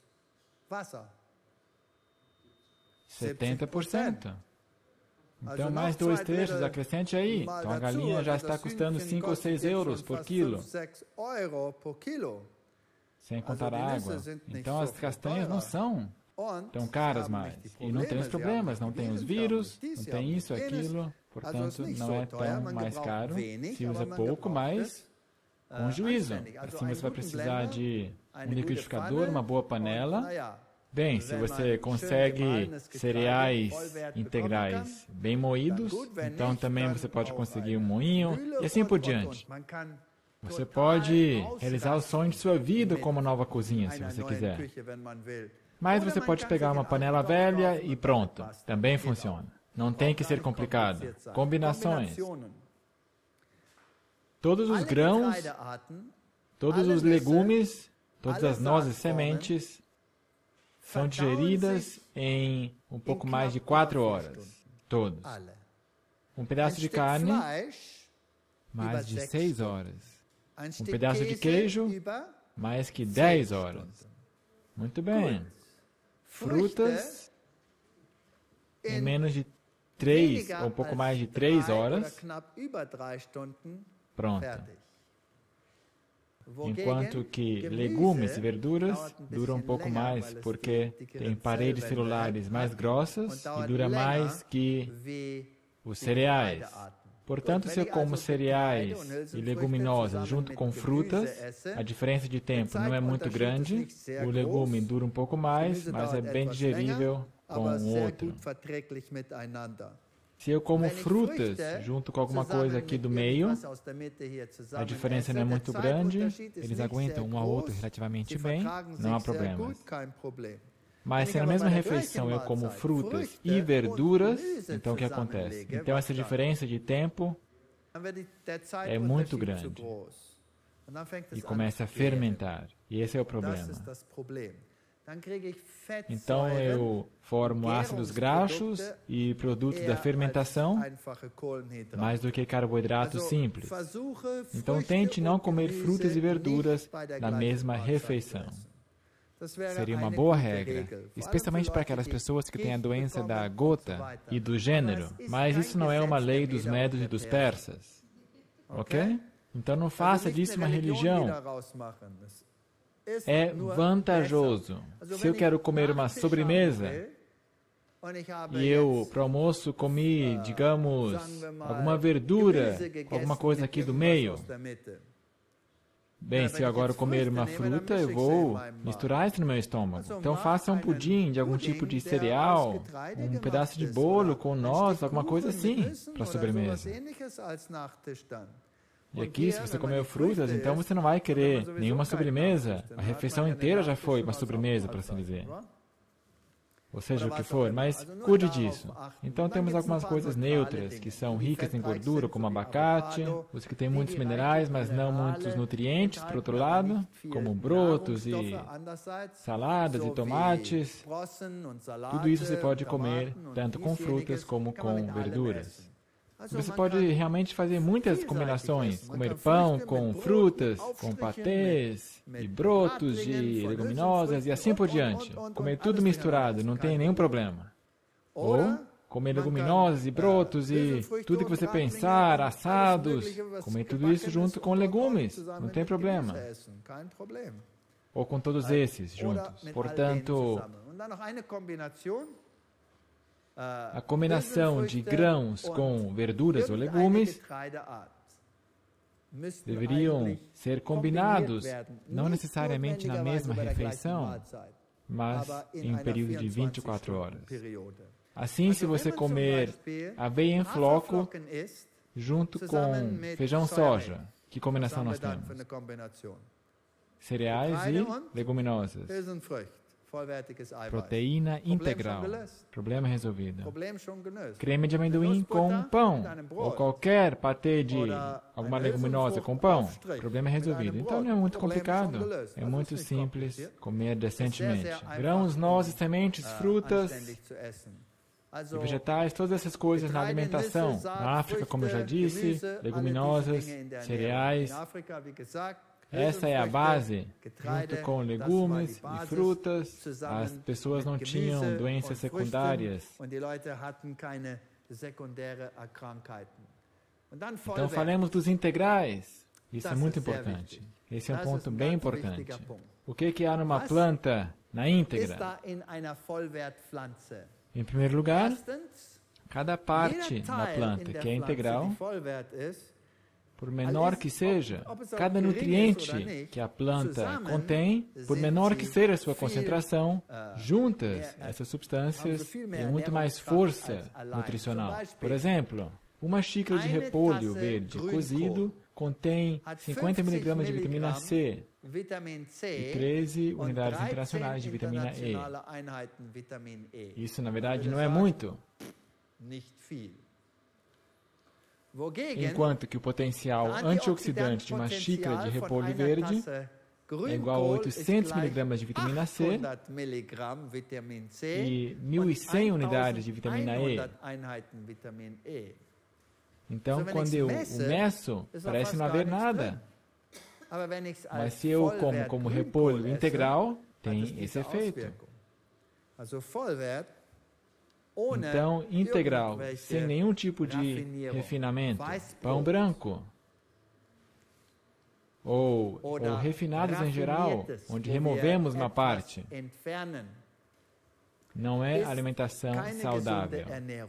70%. Então, mais 2/3, acrescente aí. Então, a galinha já está custando 5 ou 6 euros por quilo. Sem contar a água. Então, as castanhas não são tão caras mais. E não tem os problemas, não tem os vírus, não tem isso, aquilo. Portanto, não é tão mais caro. Se usa pouco, mas com juízo. Assim, você vai precisar de um liquidificador, uma boa panela. Bem, se você consegue cereais integrais bem moídos, então também você pode conseguir um moinho e assim por diante. Você pode realizar o sonho de sua vida com uma nova cozinha, se você quiser. Mas você pode pegar uma panela velha e pronto. Também funciona. Não tem que ser complicado. Combinações. Todos os grãos, todos os legumes, todas as nozes e sementes são digeridas em um pouco mais de 4 horas. Todos. Um pedaço de carne, mais de 6 horas. Um pedaço de queijo, mais que 10 horas. Muito bem. Frutas, em menos de 3, ou um pouco mais de 3 horas. Pronto. Enquanto que legumes e verduras duram um pouco mais, porque tem paredes celulares mais grossas e dura mais que os cereais. Portanto, se eu como cereais e leguminosas junto com frutas, a diferença de tempo não é muito grande. O legume dura um pouco mais, mas é bem digerível com o outro. Se eu como frutas junto com alguma coisa aqui do meio, a diferença não é muito grande, eles aguentam um ao outro relativamente bem, não há problema. Mas se na mesma refeição eu como frutas e verduras, então o que acontece? Então essa diferença de tempo é muito grande e começa a fermentar. E esse é o problema. Então eu formo ácidos graxos e produtos da fermentação mais do que carboidratos simples. Então tente não comer frutas e verduras na mesma refeição. Seria uma boa regra, especialmente para aquelas pessoas que têm a doença da gota e do gênero. Mas isso não é uma lei dos medos e dos persas. Ok? Então não faça disso uma religião. É vantajoso. Se eu quero comer uma sobremesa e eu para o almoço comi, digamos, alguma verdura, alguma coisa aqui do meio. Bem, se eu agora comer uma fruta, eu vou misturar isso no meu estômago. Então faça um pudim de algum tipo de cereal, um pedaço de bolo com noz, alguma coisa assim, para a sobremesa. E aqui, se você comeu frutas, então você não vai querer nenhuma sobremesa. A refeição inteira já foi uma sobremesa, para assim dizer. Ou seja, o que for, mas cuide disso. Então temos algumas coisas neutras, que são ricas em gordura, como abacate, os que têm muitos minerais, mas não muitos nutrientes, por outro lado, como brotos e saladas e tomates. Tudo isso você pode comer, tanto com frutas como com verduras. Você pode realmente fazer muitas combinações, comer pão com frutas, com patês, e brotos de leguminosas e assim por diante. Comer tudo misturado, não tem nenhum problema. Ou comer leguminosas e brotos e tudo que você pensar, assados, comer tudo isso junto com legumes, não tem problema. Ou com todos esses juntos. Portanto, a combinação de grãos com verduras ou legumes deveriam ser combinados, não necessariamente na mesma refeição, mas em um período de 24 horas. Assim, se você comer aveia em floco junto com feijão soja, que combinação nós temos? Cereais e leguminosas. Proteína integral. Problema resolvido. Creme de amendoim com pão. Ou qualquer patê de alguma leguminosa com pão. Problema resolvido. Então não é muito complicado. É muito simples comer decentemente. Grãos, nozes, sementes, frutas e vegetais, todas essas coisas na alimentação. Na África, como eu já disse, leguminosas, cereais. Essa é a base, junto com legumes e frutas. As pessoas não tinham doenças secundárias. Então, falemos dos integrais. Isso é muito importante. Esse é um ponto bem importante. O que há numa planta na íntegra? Em primeiro lugar, cada parte da planta que é integral, por menor que seja, cada nutriente que a planta contém, por menor que seja a sua concentração, juntas, essas substâncias têm muito mais força nutricional. Por exemplo, uma xícara de repolho verde cozido contém 50 mg de vitamina C e 13 unidades internacionais de vitamina E. Isso, na verdade, não é muito. Enquanto que o potencial antioxidante de uma xícara de repolho verde é igual a 800 mg de vitamina C e 1.100 unidades de vitamina E. Então, quando eu o meço, parece não haver nada. Mas se eu como repolho integral, tem esse efeito. Então, integral, sem nenhum tipo de refinamento, pão branco, ou refinados em geral, onde removemos uma parte, não é alimentação saudável.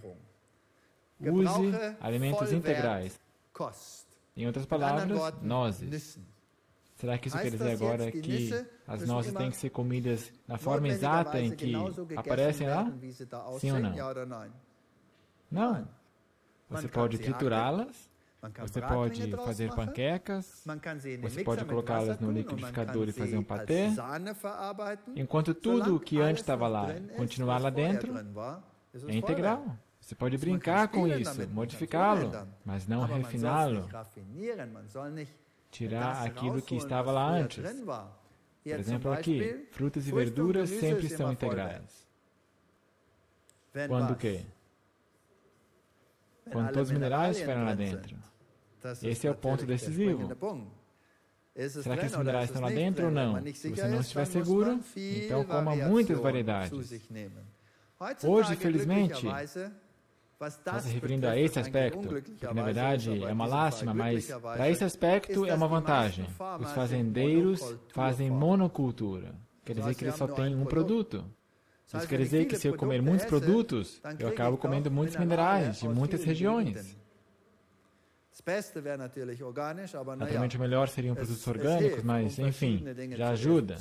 Use alimentos integrais. Em outras palavras, nozes. Será que isso quer dizer agora que as nozes têm que ser comidas na forma exata em que aparecem lá? Sim ou não? Não. Você pode triturá-las, você pode fazer panquecas, você pode colocá-las no liquidificador e fazer um patê. Enquanto tudo o que antes estava lá continuar lá dentro, é integral. Você pode brincar com isso, modificá-lo, mas não refiná-lo. Tirar aquilo que estava lá antes. Por exemplo, aqui, frutas e verduras sempre são integrais. Quando o quê? Quando todos os minerais estiverem lá dentro. Esse é o ponto decisivo. Será que os minerais estão lá dentro ou não? Se você não estiver seguro, então coma muitas variedades. Hoje, felizmente, está se referindo a esse aspecto, que na verdade é uma lástima, mas para esse aspecto é uma vantagem. Os fazendeiros fazem monocultura. Quer dizer que eles só têm um produto. Isso quer dizer que se eu comer muitos produtos, eu acabo comendo muitos minerais de muitas regiões. Naturalmente o melhor seriam produtos orgânicos, mas enfim, já ajuda.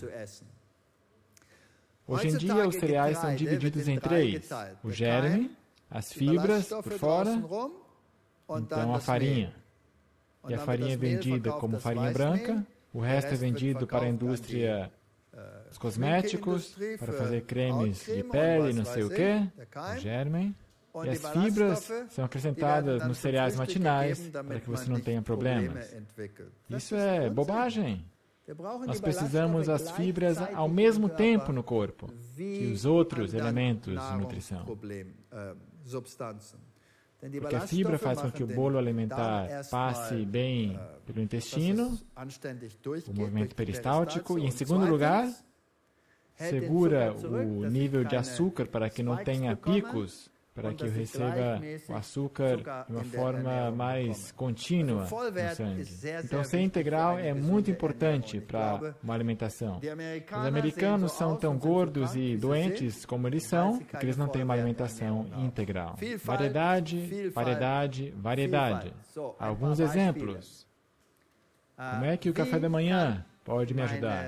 Hoje em dia os cereais são divididos em três: o germe, as fibras por fora, então a farinha. E a farinha é vendida como farinha branca, o resto é vendido para a indústria dos cosméticos, para fazer cremes de pele, não sei o quê, o germe. E as fibras são acrescentadas nos cereais matinais para que você não tenha problemas. Isso é bobagem. Nós precisamos das fibras ao mesmo tempo no corpo que os outros elementos de nutrição. Porque a fibra faz com que o bolo alimentar passe bem pelo intestino, o movimento peristáltico, e em segundo lugar, segura o nível de açúcar para que não tenha picos, para que eu receba o açúcar de uma forma mais contínua no sangue. Então, ser integral é muito importante para uma alimentação. Os americanos são tão gordos e doentes como eles são, porque eles não têm uma alimentação integral. Variedade, variedade, variedade. Alguns exemplos. Como é que o café da manhã pode me ajudar?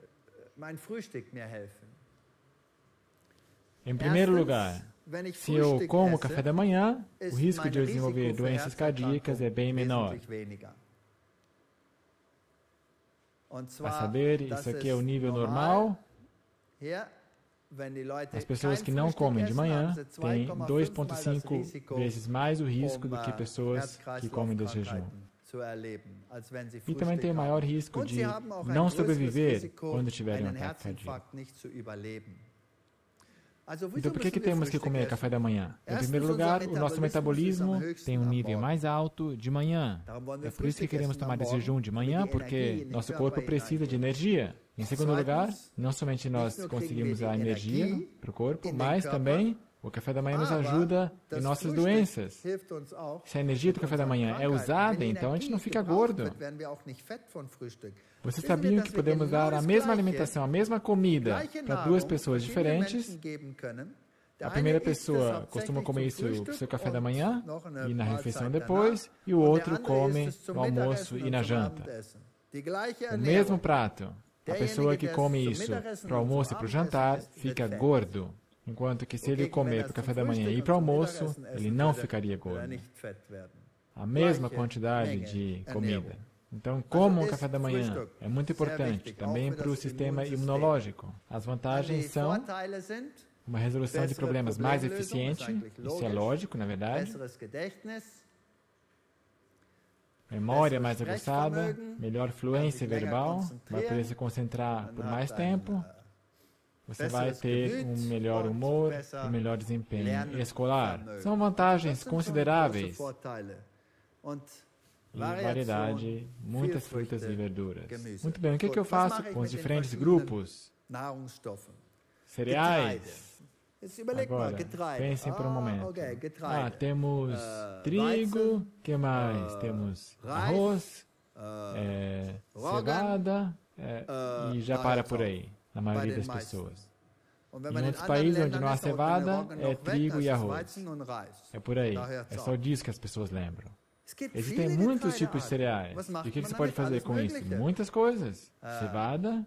Em primeiro lugar, se eu como café da manhã, o risco de eu desenvolver doenças cardíacas é bem menor. A saber, isso aqui é o nível normal, As pessoas que não comem de manhã têm 2,5 vezes mais o risco do que pessoas que comem de jejum. E também tem o maior risco de não sobreviver quando tiverem um ataque cardíaco. Então, por que temos que comer café da manhã? Em primeiro lugar, o nosso metabolismo tem um nível mais alto de manhã. É por isso que queremos tomar esse jejum de manhã, porque nosso corpo precisa de energia. Em segundo lugar, não somente nós conseguimos a energia para o corpo, mas também o café da manhã nos ajuda em nossas doenças. Se a energia do café da manhã é usada, então a gente não fica gordo. Vocês sabiam que podemos dar a mesma alimentação, a mesma comida para duas pessoas diferentes? A primeira pessoa costuma comer isso para o seu café da manhã e na refeição depois, e o outro come no almoço e na janta. O mesmo prato. A pessoa que come isso para o almoço e para o jantar fica gordo. Enquanto que se ele comer para o café da manhã e para o almoço, ele não ficaria gordo. A mesma quantidade de comida. Então, comam o café da manhã. É muito importante, também para o sistema imunológico. As vantagens são uma resolução de problemas mais eficiente, isso é lógico, na verdade. Memória mais aguçada, melhor fluência verbal, vai poder se concentrar por mais tempo. Você vai ter um melhor humor e melhor desempenho escolar. São vantagens consideráveis. E variedade, muitas frutas e verduras. Muito bem, o que eu faço com os diferentes grupos? Cereais. Agora, pensem por um momento. Temos trigo, que mais? Temos arroz, cevada, e já para por aí, na maioria das pessoas. Em outros países onde não há cevada, é trigo e arroz. É por aí. É só disso que as pessoas lembram. Existem muitos tipos de cereais. E o que você pode fazer com isso? Muitas coisas. Cevada.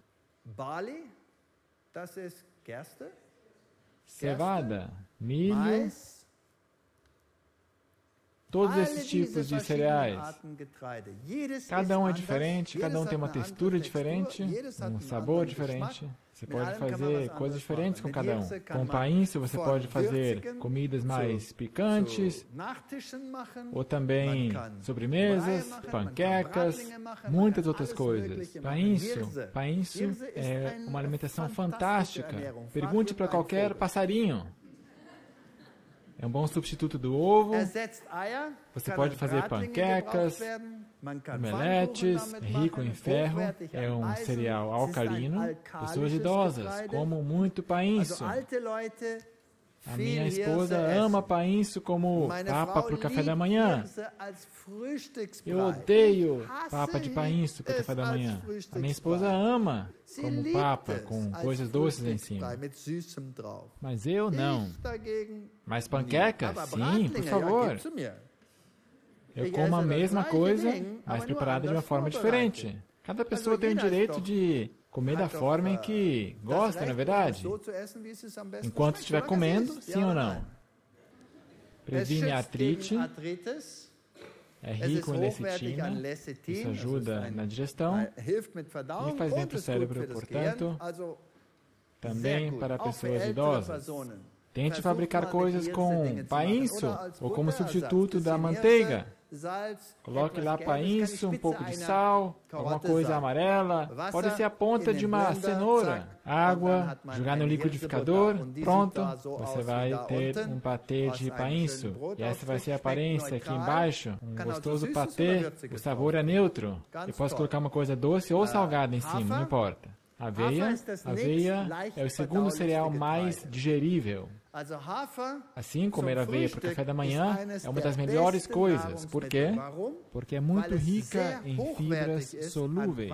Cevada. Milho. Todos esses tipos de cereais. Cada um é diferente, cada um tem uma textura diferente, um sabor diferente. Você pode fazer coisas diferentes com cada um. Com painço, você pode fazer comidas mais picantes, ou também sobremesas, panquecas, muitas outras coisas. Painço é uma alimentação fantástica. Pergunte para qualquer passarinho. É um bom substituto do ovo. Você pode fazer panquecas, omeletes, rico em ferro, é um cereal alcalino. Pessoas idosas comem muito painço. A minha esposa ama painço como papa para o café da manhã. Eu odeio papa de painço para o café da manhã. A minha esposa ama como papa, com coisas doces em cima. Mas eu não. Mas panqueca? Sim, por favor. Eu como a mesma coisa, mas preparada de uma forma diferente. Cada pessoa tem o direito de comer da forma em que gosta, na é verdade. Enquanto estiver comendo, sim ou não. Previne a artrite, é rico em lecitina, isso ajuda na digestão e faz bem para o cérebro, portanto, também para pessoas idosas. Tente fabricar coisas com painço ou como substituto da manteiga. Coloque lá painço, um pouco de sal, alguma coisa amarela, pode ser a ponta de uma cenoura, água, jogar no liquidificador, pronto, você vai ter um patê de painço. E essa vai ser a aparência aqui embaixo, um gostoso patê, o sabor é neutro. Eu posso colocar uma coisa doce ou salgada em cima, não importa. Aveia é o segundo cereal mais digerível. Assim, comer aveia para o café da manhã é uma das melhores coisas. Por quê? Porque é muito rica em fibras solúveis.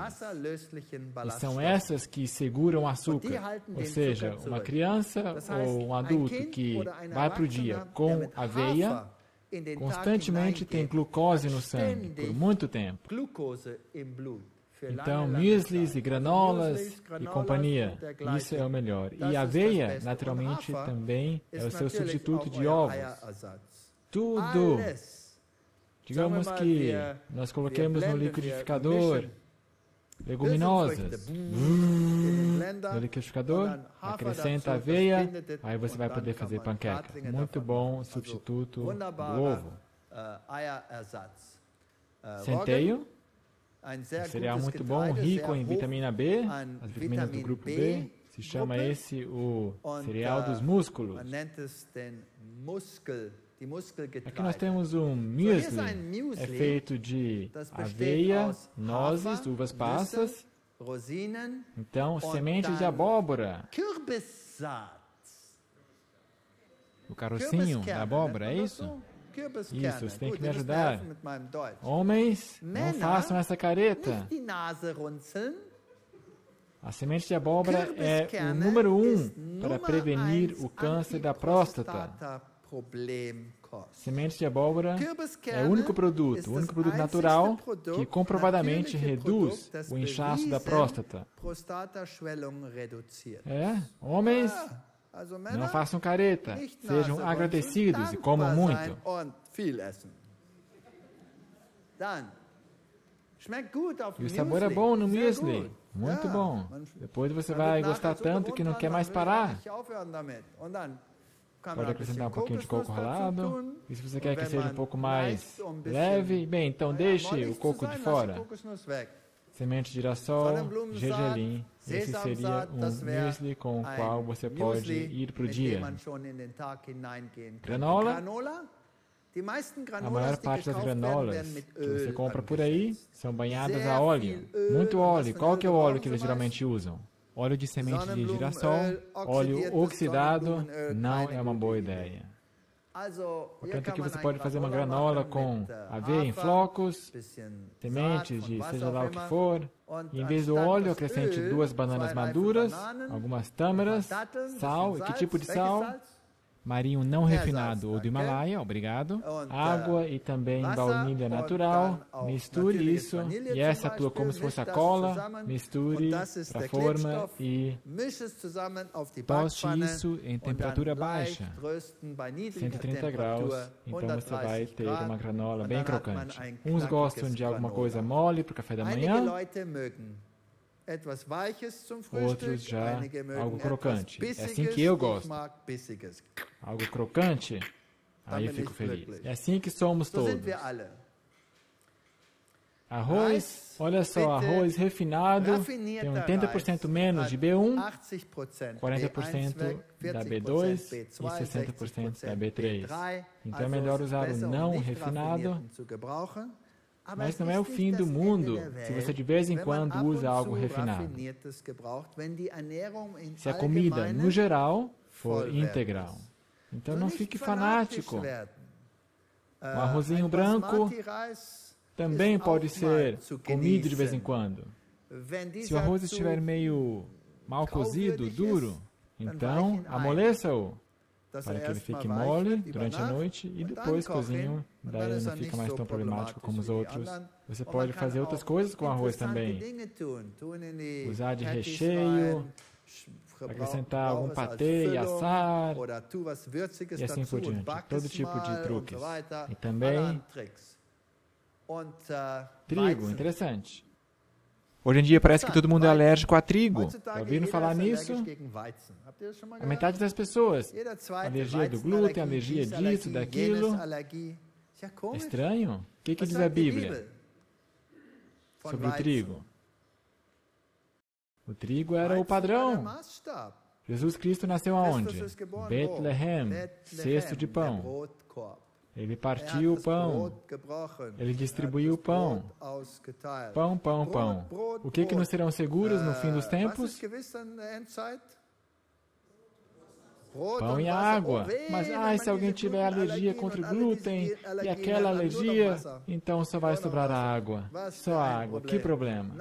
E são essas que seguram o açúcar. Ou seja, uma criança ou um adulto que vai para o dia com aveia, constantemente tem glucose no sangue por muito tempo. Então, mueslis e granolas e companhia, isso é o melhor. E a aveia, naturalmente, também é o seu substituto de ovos. Tudo. Digamos que nós coloquemos no liquidificador leguminosas. No liquidificador, acrescenta aveia, aí você vai poder fazer panqueca. Muito bom substituto do ovo. Centeio, cereal muito bom, rico em vitamina B, as vitaminas do grupo B. Se chama esse o cereal dos músculos. Aqui nós temos um muesli, é feito de aveia, nozes, uvas passas, então sementes de abóbora. O carocinho da abóbora, é isso? Isso, você tem que me ajudar. Homens, não façam essa careta. A semente de abóbora é o número 1 para prevenir o câncer da próstata. Semente de abóbora é o único produto natural que comprovadamente reduz o inchaço da próstata. Homens, não façam careta, sejam agradecidos e comam muito. E o sabor é bom no muesli, muito bom. Depois você vai gostar tanto que não quer mais parar. Pode acrescentar um pouquinho de coco ralado. E se você quer que seja um pouco mais leve, bem, então deixe o coco de fora. Semente de girassol, gergelim. Esse seria um muesli com o qual você pode ir para o dia. Granola. A maior parte das granolas que você compra por aí são banhadas a óleo. Muito óleo. Qual que é o óleo que eles geralmente usam? Óleo de semente de girassol, óleo oxidado, não é uma boa ideia. Portanto, aqui você pode fazer uma granola com aveia em flocos, sementes de seja lá o que for, e em vez do óleo, acrescente 2 bananas maduras, algumas tâmaras, sal. E que tipo de sal? Marinho não refinado ou do Himalaia, obrigado. Água e também baunilha natural. Misture isso e essa atua como se fosse a cola. Misture para a forma e toste isso em temperatura baixa, 130 graus. Então você vai ter uma granola bem crocante. Uns gostam de alguma coisa mole para o café da manhã. Outros já algo crocante. É assim que eu gosto. Algo crocante, aí eu fico feliz. É assim que somos todos. Arroz, olha só, arroz refinado tem 80% menos de B1, 40% da B2 e 60% da B3. Então é melhor usar o não refinado. Mas não é o fim do mundo se você de vez em quando usa algo refinado. Se a comida, no geral, for integral. Então não fique fanático. O arrozinho branco também pode ser comido de vez em quando. Se o arroz estiver meio mal cozido, duro, então amoleça-o para que ele fique mole durante a noite e depois cozinho, daí ele não fica mais tão problemático como os outros. Você pode fazer outras coisas com arroz também. Usar de recheio, acrescentar algum patê, assar e assim por diante. Todo tipo de truques. E também trigo, interessante. Hoje em dia parece que todo mundo é alérgico a trigo. Já ouviram falar nisso? A metade das pessoas. Alergia do glúten, alergia disso, daquilo. É estranho? O que diz a Bíblia sobre o trigo? O trigo era o padrão. Jesus Cristo nasceu aonde? Betlehem, cesto de pão. Ele partiu o pão. Ele distribuiu o pão. Pão, pão, pão. O que nos serão seguros no fim dos tempos? Pão e água. Mas se alguém tiver alergia contra o glúten e aquela alergia, então só vai sobrar a água. Só água. Que problema?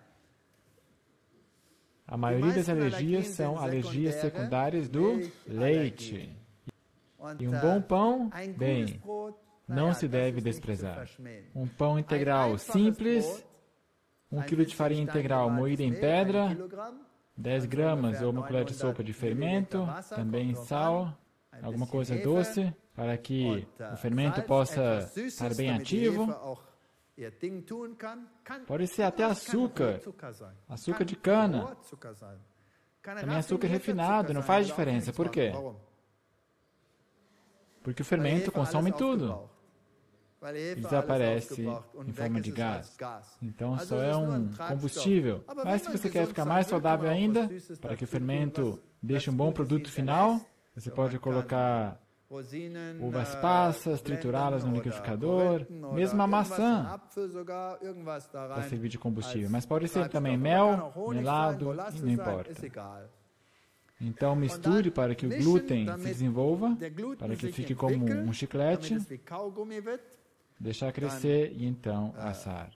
A maioria das alergias são alergias secundárias do leite. E um bom pão, bem, não se deve desprezar. Um pão integral simples, 1 quilo de farinha integral moída em pedra, 10 gramas ou uma colher de sopa de fermento, também sal, alguma coisa doce, para que o fermento possa estar bem ativo. Pode ser até açúcar, açúcar de cana, também açúcar refinado, não faz diferença. Por quê? Porque o fermento consome tudo e desaparece em forma de gás. Então só é um combustível. Mas se você quer ficar mais saudável ainda, para que o fermento deixe um bom produto final, você pode colocar uvas passas, triturá-las no liquidificador, mesmo a maçã para servir de combustível. Mas pode ser também mel, melado, não importa. Então misture para que o glúten se desenvolva, para que fique como um chiclete, deixar crescer e então assar.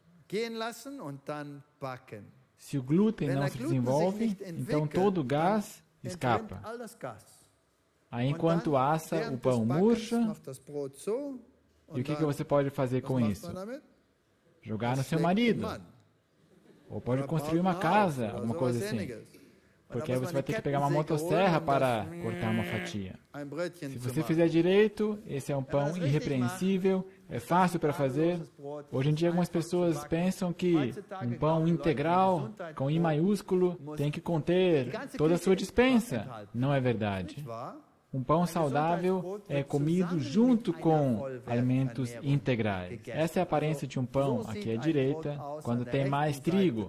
Se o glúten não se desenvolve, então todo o gás escapa. Aí, enquanto assa, o pão murcha. E o que você pode fazer com isso? Jogar no seu marido. Ou pode construir uma casa, alguma coisa assim. Porque aí você vai ter que pegar uma motosserra para cortar uma fatia. Se você fizer direito, esse é um pão irrepreensível, é fácil para fazer. Hoje em dia, algumas pessoas pensam que um pão integral, com I maiúsculo, tem que conter toda a sua despensa. Não é verdade. Um pão saudável é comido junto com alimentos integrais. Essa é a aparência de um pão, aqui à direita, quando tem mais trigo.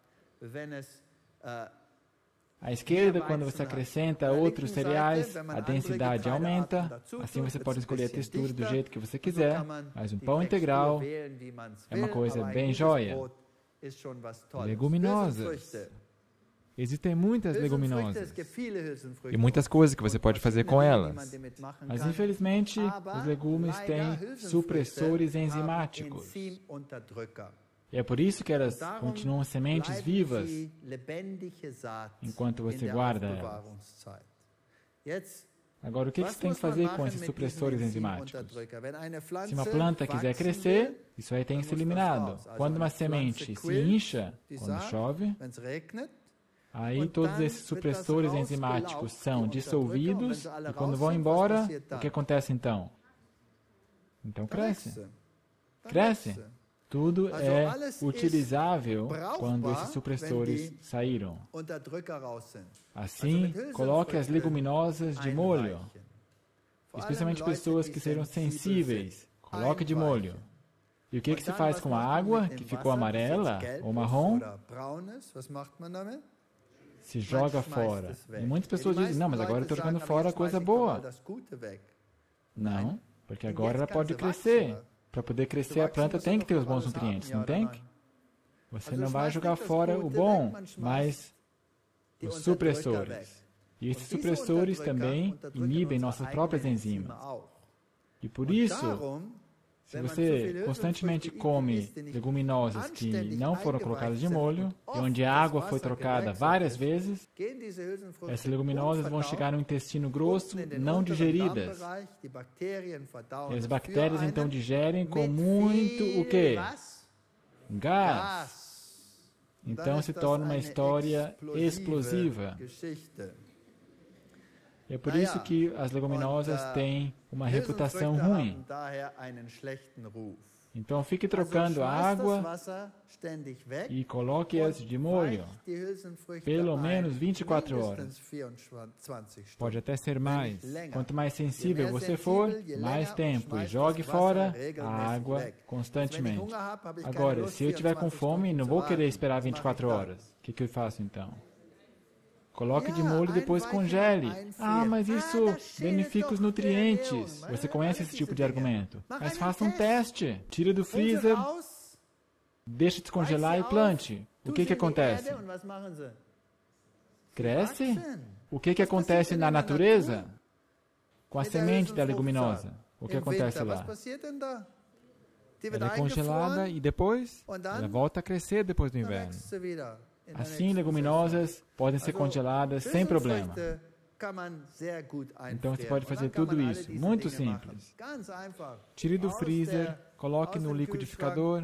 À esquerda, quando você acrescenta outros cereais, a densidade aumenta. Assim você pode escolher a textura do jeito que você quiser, mas um pão integral é uma coisa bem jóia. Leguminosas. Existem muitas leguminosas e muitas coisas que você pode fazer com elas. Mas, infelizmente, os legumes têm supressores enzimáticos. E é por isso que elas continuam sementes vivas enquanto você guarda elas. Agora, o que você tem que fazer com esses supressores enzimáticos? Se uma planta quiser crescer, isso aí tem que ser eliminado. Quando uma semente se incha, quando chove, aí todos esses supressores enzimáticos são dissolvidos e quando vão embora, o que acontece então? Então cresce. Cresce. Tudo é utilizável quando esses supressores saíram. Assim, coloque as leguminosas de molho. Especialmente pessoas que sejam sensíveis. Coloque de molho. E o que se faz com a água que ficou amarela ou marrom? Se joga fora. E muitas pessoas dizem, não, mas agora eu estou jogando fora a coisa boa. Não, porque agora ela pode crescer. Para poder crescer, a planta tem que ter os bons nutrientes, não tem? Você não vai jogar fora o bom, mas os supressores. E esses supressores também inibem nossas próprias enzimas. E por isso, se você constantemente come leguminosas que não foram colocadas de molho, e onde a água foi trocada várias vezes, essas leguminosas vão chegar no intestino grosso não digeridas. E as bactérias então digerem com muito o quê? Gás. Então se torna uma história explosiva. É por isso que as leguminosas têm uma reputação ruim. Então fique trocando a água e coloque-as de molho, pelo menos 24 horas. Pode até ser mais. Quanto mais sensível você for, mais tempo. E jogue fora a água constantemente. Agora, se eu estiver com fome, não vou querer esperar 24 horas. O que eu faço então? Coloque de molho e depois congele. Ah, mas isso danifica os nutrientes. Você conhece esse tipo de argumento. Mas faça um teste. Tire do freezer, deixe descongelar e plante. O que acontece? Cresce? O que acontece na natureza? Com a semente da leguminosa. O que acontece lá? Ela é congelada e depois ela volta a crescer depois do inverno. Assim, leguminosas podem ser congeladas sem problema. Então, você pode fazer tudo isso. Muito simples. Tire do freezer, coloque no liquidificador.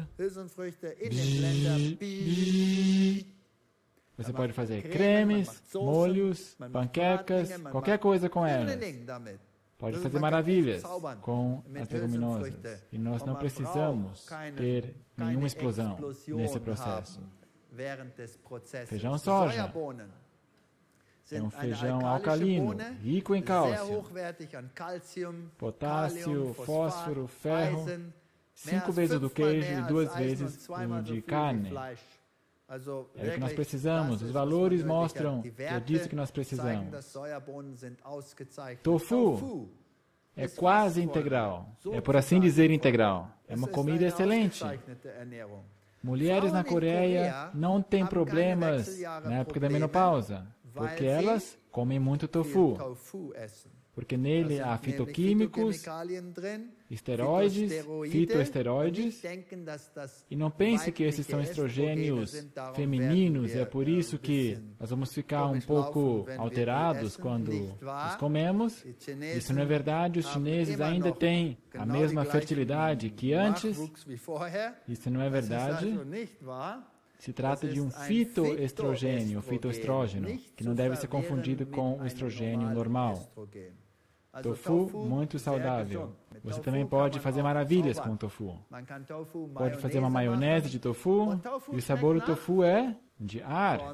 Você pode fazer cremes, molhos, panquecas, qualquer coisa com elas. pode fazer maravilhas com as leguminosas. E nós não precisamos ter nenhuma explosão nesse processo. Feijão soja é um feijão alcalino, rico em cálcio, potássio, fósforo, ferro, 5 vezes o do queijo e 2 vezes o de carne. É o que nós precisamos. Os valores mostram que é disso que nós precisamos. Tofu é quase integral. É, por assim dizer, integral. É uma comida excelente. Mulheres na Coreia não têm problemas na época da menopausa, porque elas comem muito tofu. Porque nele há fitoquímicos, esteroides, fitoesteroides, e não pense que esses são estrogênios femininos, é por isso que nós vamos ficar um pouco alterados quando os comemos. Isso não é verdade, os chineses ainda têm a mesma fertilidade que antes. Isso não é verdade. Se trata de um fitoestrogênio, fitoestrógeno, que não deve ser confundido com o estrogênio normal. Tofu, muito saudável. Você também pode fazer maravilhas com o tofu. Pode fazer uma maionese de tofu, e o sabor do tofu é de ar.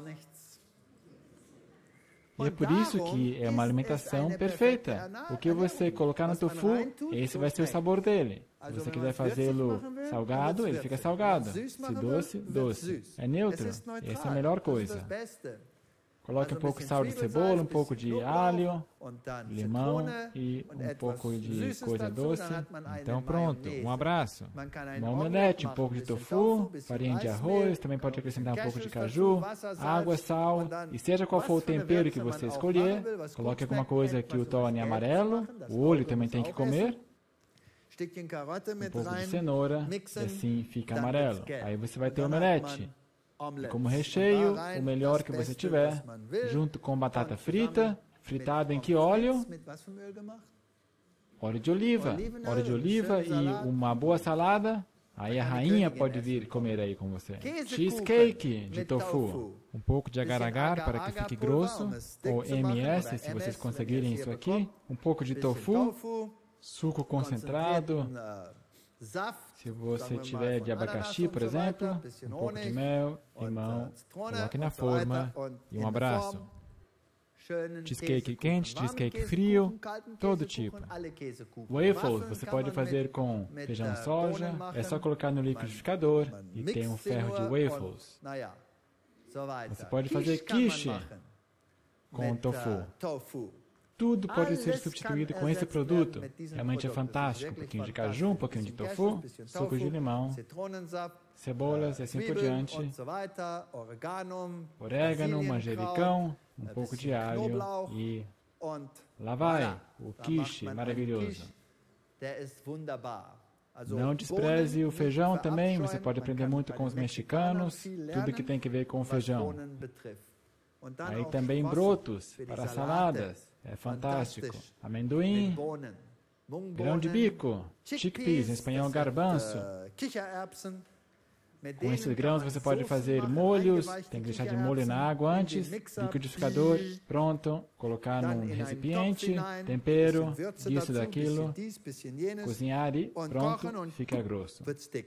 E é por isso que é uma alimentação perfeita. O que você colocar no tofu, esse vai ser o sabor dele. Se você quiser fazê-lo salgado, ele fica salgado. Se doce, doce. É neutro. Essa é a melhor coisa. Coloque um pouco de sal de cebola, um pouco de alho, limão e um pouco de coisa doce. Então pronto, um abraço. Uma omelete, um pouco de tofu, farinha de arroz, também pode acrescentar um pouco de caju, água, sal, e seja qual for o tempero que você escolher, coloque alguma coisa que o torne amarelo, o olho também tem que comer, um pouco de cenoura, e assim fica amarelo. Aí você vai ter omelete. E como recheio, o melhor que você tiver, junto com batata frita, fritada em que óleo? Óleo de oliva. Óleo de oliva e uma boa salada. Aí a rainha pode vir comer aí com você. Cheesecake de tofu. Um pouco de agar-agar para que fique grosso, ou MS, se vocês conseguirem isso aqui. Um pouco de tofu, suco concentrado. Se você tiver de abacaxi, por exemplo, um pouco de mel, limão, coloque na forma e um abraço. Cheesecake quente, cheesecake frio, todo tipo. Waffles você pode fazer com feijão soja, é só colocar no liquidificador e tem um ferro de waffles. Você pode fazer quiche com tofu. Tudo pode ser substituído com esse produto. Realmente é fantástico. Um pouquinho de caju, um pouquinho de tofu, suco de limão, cebolas e assim por diante. Orégano, manjericão, um pouco de alho e lá vai o quiche maravilhoso. Não despreze o feijão também. Você pode aprender muito com os mexicanos. Tudo que tem que ver com o feijão. Aí também brotos para saladas. É fantástico. Amendoim, grão de bico, chickpeas, em espanhol garbanço. Com esses grãos você pode fazer molhos, tem que deixar de molho na água antes, liquidificador, pronto, colocar num recipiente, tempero, isso, daquilo, cozinhar e pronto, fica grosso.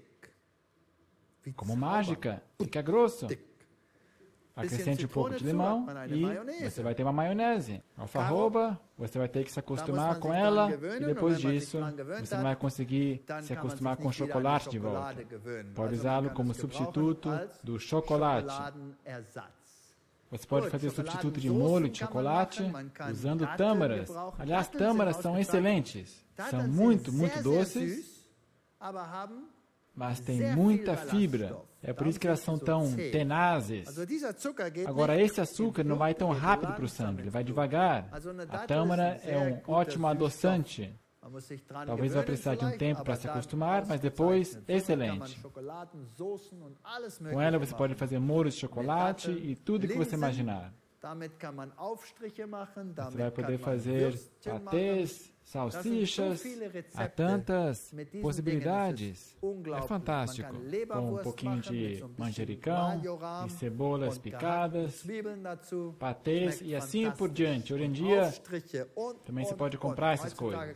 Como mágica, fica grosso. Acrescente um pouco de limão e você vai ter uma maionese. Alfarroba, você vai ter que se acostumar com ela e depois disso você não vai conseguir se acostumar com o chocolate de volta. Pode usá-lo como substituto do chocolate. Você pode fazer substituto de molho de chocolate usando tâmaras. Aliás, tâmaras são excelentes. São muito, muito doces, mas tem muita fibra. É por isso que elas são tão tenazes. Agora, esse açúcar não vai tão rápido para o sangue, ele vai devagar. A tâmara é um ótimo adoçante. Talvez vai precisar de um tempo para se acostumar, mas depois, excelente. Com ela você pode fazer molhos de chocolate e tudo que você imaginar. Você vai poder fazer patês, salsichas, há tantas possibilidades. É fantástico. Com um pouquinho de manjericão e cebolas picadas, patês e assim por diante. Hoje em dia, também se pode comprar essas coisas.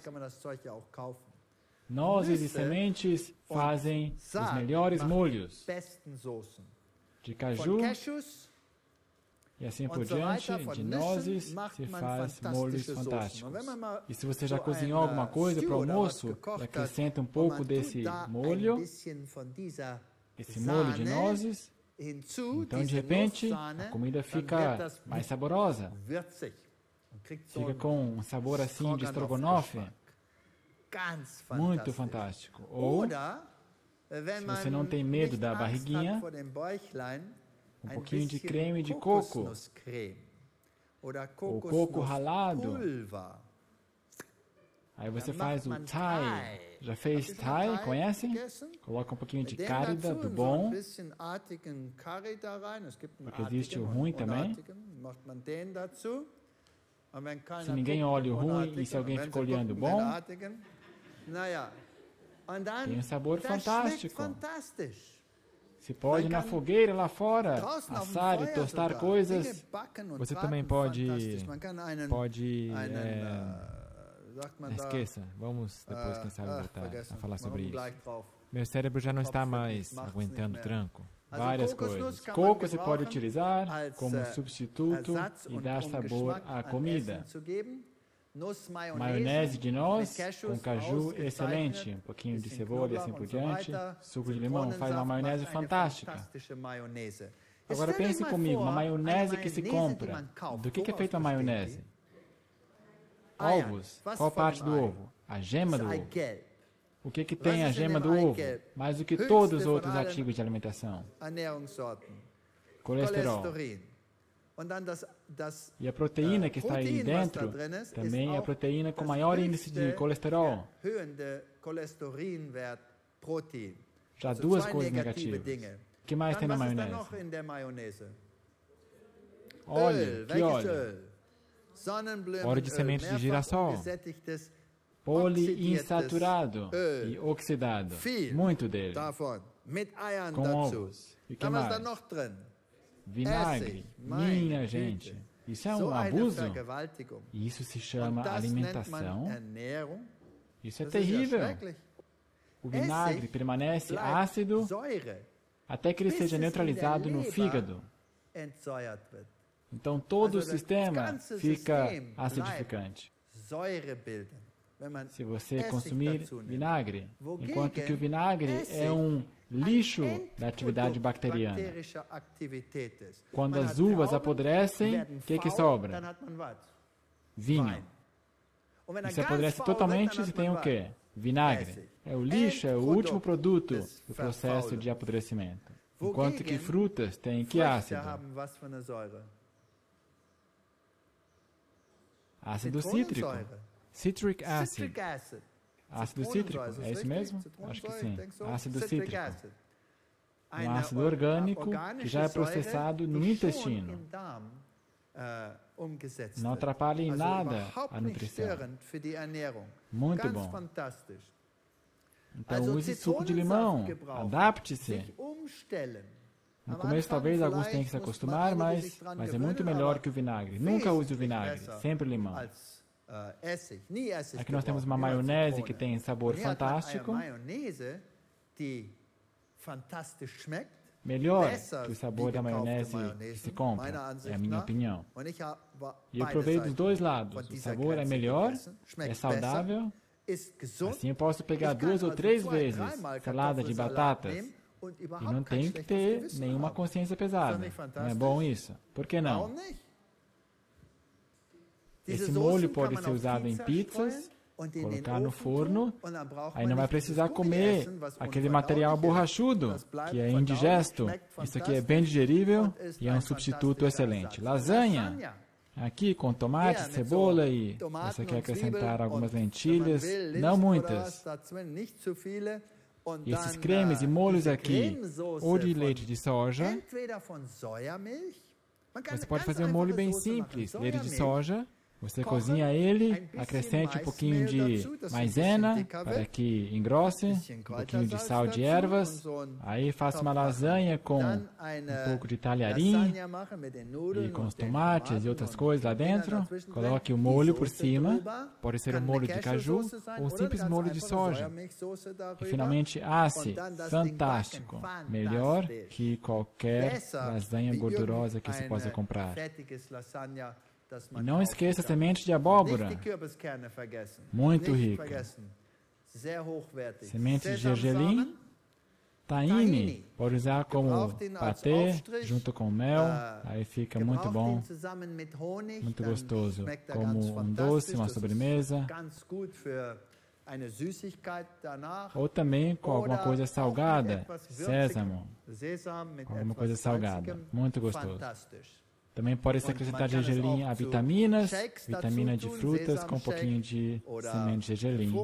Nozes e sementes fazem os melhores molhos. De caju e assim por diante, de nozes, se faz molhos fantásticos. E se você já cozinhou alguma coisa para o almoço, e acrescenta um pouco desse molho, esse molho de nozes, então de repente a comida fica mais saborosa. Fica com um sabor assim de estrogonofe. Muito fantástico. Ou, se você não tem medo da barriguinha, um pouquinho de creme de coco, ou coco ralado. Aí você faz o Thai. Já fez Thai? Conhecem? Coloca um pouquinho de cárida do bom, porque existe o ruim também. Se ninguém olha o ruim e se alguém fica olhando o bom, tem um sabor fantástico. Se pode na fogueira lá fora assar e tostar coisas, você também pode esqueça, vamos depois quem sabe voltar a falar sobre isso. Meu cérebro já não está mais aguentando tranco. Várias coisas. Coco você pode utilizar como substituto e dar sabor à comida. Maionese de noz com caju, excelente. Um pouquinho de cebola e assim por diante. Suco de limão faz uma maionese fantástica. Agora pense comigo, uma maionese que se compra. Do que é feita a maionese? Ovos. Qual parte do ovo? A gema do ovo. O que tem a gema do ovo? Mais do que todos os outros ativos de alimentação. Colesterol. E a proteína que está aí dentro também é a proteína com maior índice de colesterol. Já duas coisas negativas. O que mais tem na maionese? Óleo. Que óleo? Óleo de sementes de girassol. Poliinsaturado e oxidado. Muito dele. Com ovos. E o que mais? Vinagre. Minha gente. Isso é um abuso. E isso se chama alimentação. Isso é terrível. O vinagre permanece ácido até que ele seja neutralizado no fígado. Então todo o sistema fica acidificante. Se você consumir vinagre, enquanto que o vinagre é um lixo da atividade bacteriana. Quando as uvas apodrecem, o que sobra? Vinho. E se apodrece totalmente, você tem o quê? Vinagre. É o lixo, é o último produto do processo de apodrecimento. Enquanto que frutas têm que ácido? Ácido cítrico. Citric acid. Ácido cítrico, é isso mesmo? Acho que sim. Ácido cítrico. Um ácido orgânico que já é processado no intestino. Não atrapalha em nada a nutrição. Muito bom. Então use suco de limão. Adapte-se. No começo talvez alguns tenham que se acostumar, mas é muito melhor que o vinagre. Nunca use o vinagre, sempre o limão. Aqui nós temos uma maionese que tem sabor fantástico. Melhor que o sabor da maionese que se compra, é a minha opinião. E eu provei dos dois lados. O sabor é melhor, é saudável. Assim eu posso pegar 2 ou 3 vezes salada de batatas e não tenho que ter nenhuma consciência pesada. Não é bom isso? Por que não? Esse molho pode ser usado em pizzas, colocar no forno, aí não vai precisar comer aquele material borrachudo, que é indigesto. Isso aqui é bem digerível e é um substituto excelente. Lasanha, aqui com tomate, cebola e você quer acrescentar algumas lentilhas, não muitas. E esses cremes e molhos aqui, ou de leite de soja, você pode fazer um molho bem simples, leite de soja, Você cozinha ele, acrescente um pouquinho de maisena para que engrosse, um pouquinho de sal de ervas, aí faça uma lasanha com um pouco de talharim e com os tomates e outras coisas lá dentro. Coloque o molho por cima, pode ser um molho de caju ou um simples molho de soja. E finalmente asse, fantástico, melhor que qualquer lasanha gordurosa que você possa comprar. E não esqueça a semente de abóbora, muito rica. Semente de gergelim, tahine, pode usar como patê, junto com mel, aí fica muito bom, muito gostoso, como um doce, uma sobremesa, ou também com alguma coisa salgada, sésamo, alguma coisa salgada, muito gostoso. Também pode se acrescentar gergelim a vitaminas, vitamina de frutas com um pouquinho de semente de gergelim.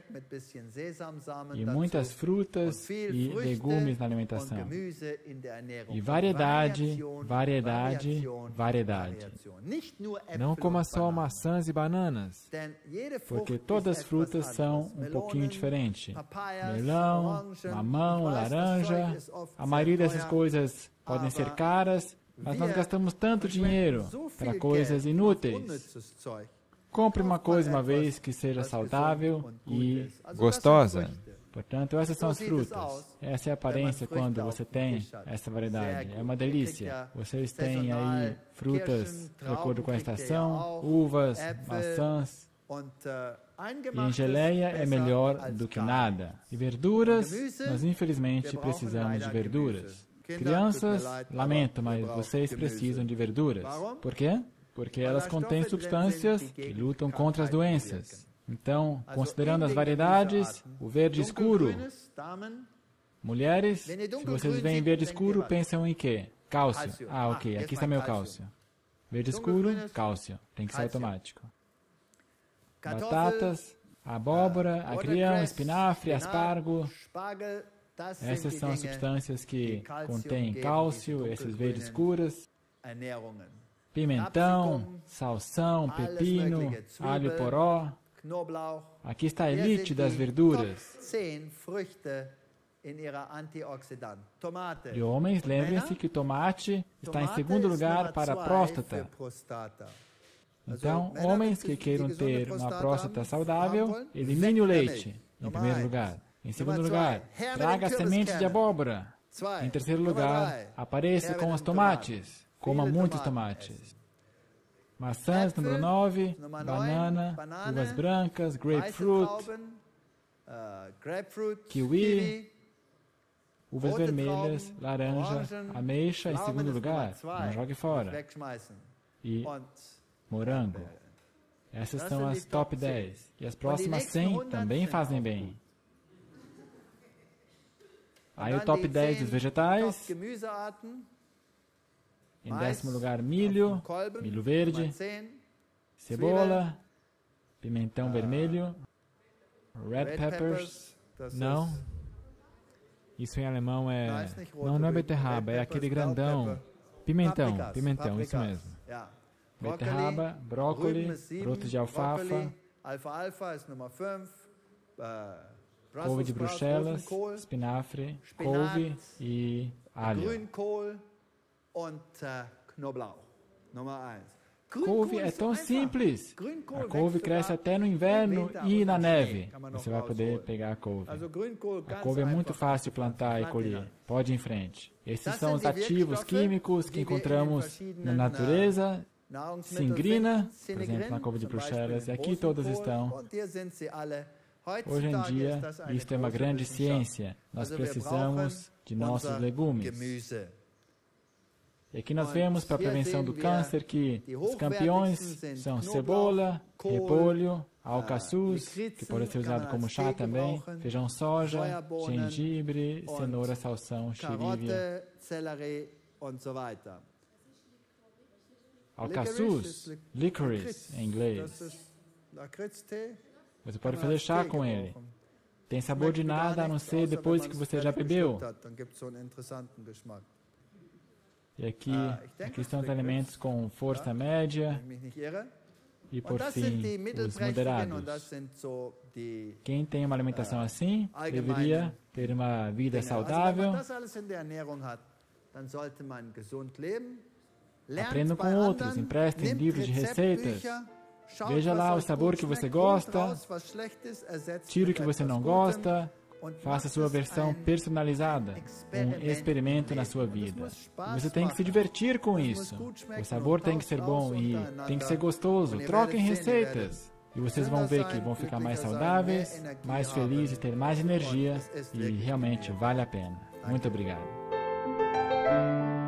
E muitas frutas e legumes na alimentação. E variedade, variedade, variedade. Não coma só maçãs e bananas, porque todas as frutas são um pouquinho diferentes. Melão, mamão, laranja. A maioria dessas coisas podem ser caras, mas nós gastamos tanto dinheiro para coisas inúteis. Compre uma coisa uma vez que seja saudável e gostosa. Portanto, essas são as frutas. Essa é a aparência quando você tem essa variedade. É uma delícia. Vocês têm aí frutas de acordo com a estação, uvas, maçãs. E em geleia é melhor do que nada. E verduras, nós infelizmente precisamos de verduras. Crianças, lamento, mas vocês precisam de verduras. Por quê? Porque elas contêm substâncias que lutam contra as doenças. Então, considerando as variedades, o verde escuro. Mulheres, se vocês veem verde escuro, pensam em quê? Cálcio. Ah, ok, aqui está meu cálcio. Verde escuro, cálcio. Tem que ser automático. Batatas, abóbora, agrião, espinafre, aspargo. Essas são as substâncias que contêm cálcio, esses verdes escuros, pimentão, salsão, pepino, alho poró. Aqui está a elite das verduras. E homens, lembrem-se que o tomate está em segundo lugar para a próstata. Então, homens que queiram ter uma próstata saudável, elimine o leite, em primeiro lugar. Em segundo lugar, traga a semente de abóbora. Em terceiro lugar, apareça com os tomates. Coma muitos tomates. Maçãs, número 9. Banana, uvas brancas, grapefruit, kiwi, uvas vermelhas, laranja, ameixa em segundo lugar. Não jogue fora. E morango. Essas são as top 10. E as próximas 100 também fazem bem. Aí o top 10 dos vegetais. Em 10º lugar, milho, milho verde, cebola, pimentão vermelho, red peppers. Não. Isso em alemão é... Não é beterraba, é aquele grandão. Pimentão, isso mesmo. Beterraba, brócolis, brotos de alfafa, couve de Bruxelas, espinafre, couve e alho. Couve é tão simples. A couve cresce até no inverno e na neve. Você vai poder pegar a couve. A couve é muito fácil de plantar e colher. Pode ir em frente. Esses são os ativos químicos que encontramos na natureza. Singrina, por exemplo, na couve de Bruxelas. E aqui todos estão. Hoje em dia, isto é uma grande ciência. Nós precisamos de nossos legumes. E aqui nós vemos para a prevenção do câncer que os campeões são cebola, repolho, alcaçuz, que pode ser usado como chá também, feijão soja, gengibre, cenoura, salsão, chirívia. Alcaçuz, licorice em inglês. Você pode fazer chá com ele. Tem sabor de nada a não ser depois que você já bebeu. E aqui estão os alimentos com força média. E, por fim, os moderados. Quem tem uma alimentação assim, deveria ter uma vida saudável. Aprendam com outros, emprestem livros de receitas. Veja lá o sabor que você gosta, tire o que você não gosta, faça a sua versão personalizada, um experimento na sua vida. Você tem que se divertir com isso. O sabor tem que ser bom e tem que ser gostoso. Troquem receitas. E vocês vão ver que vão ficar mais saudáveis, mais felizes, ter mais energia e realmente vale a pena. Muito obrigado.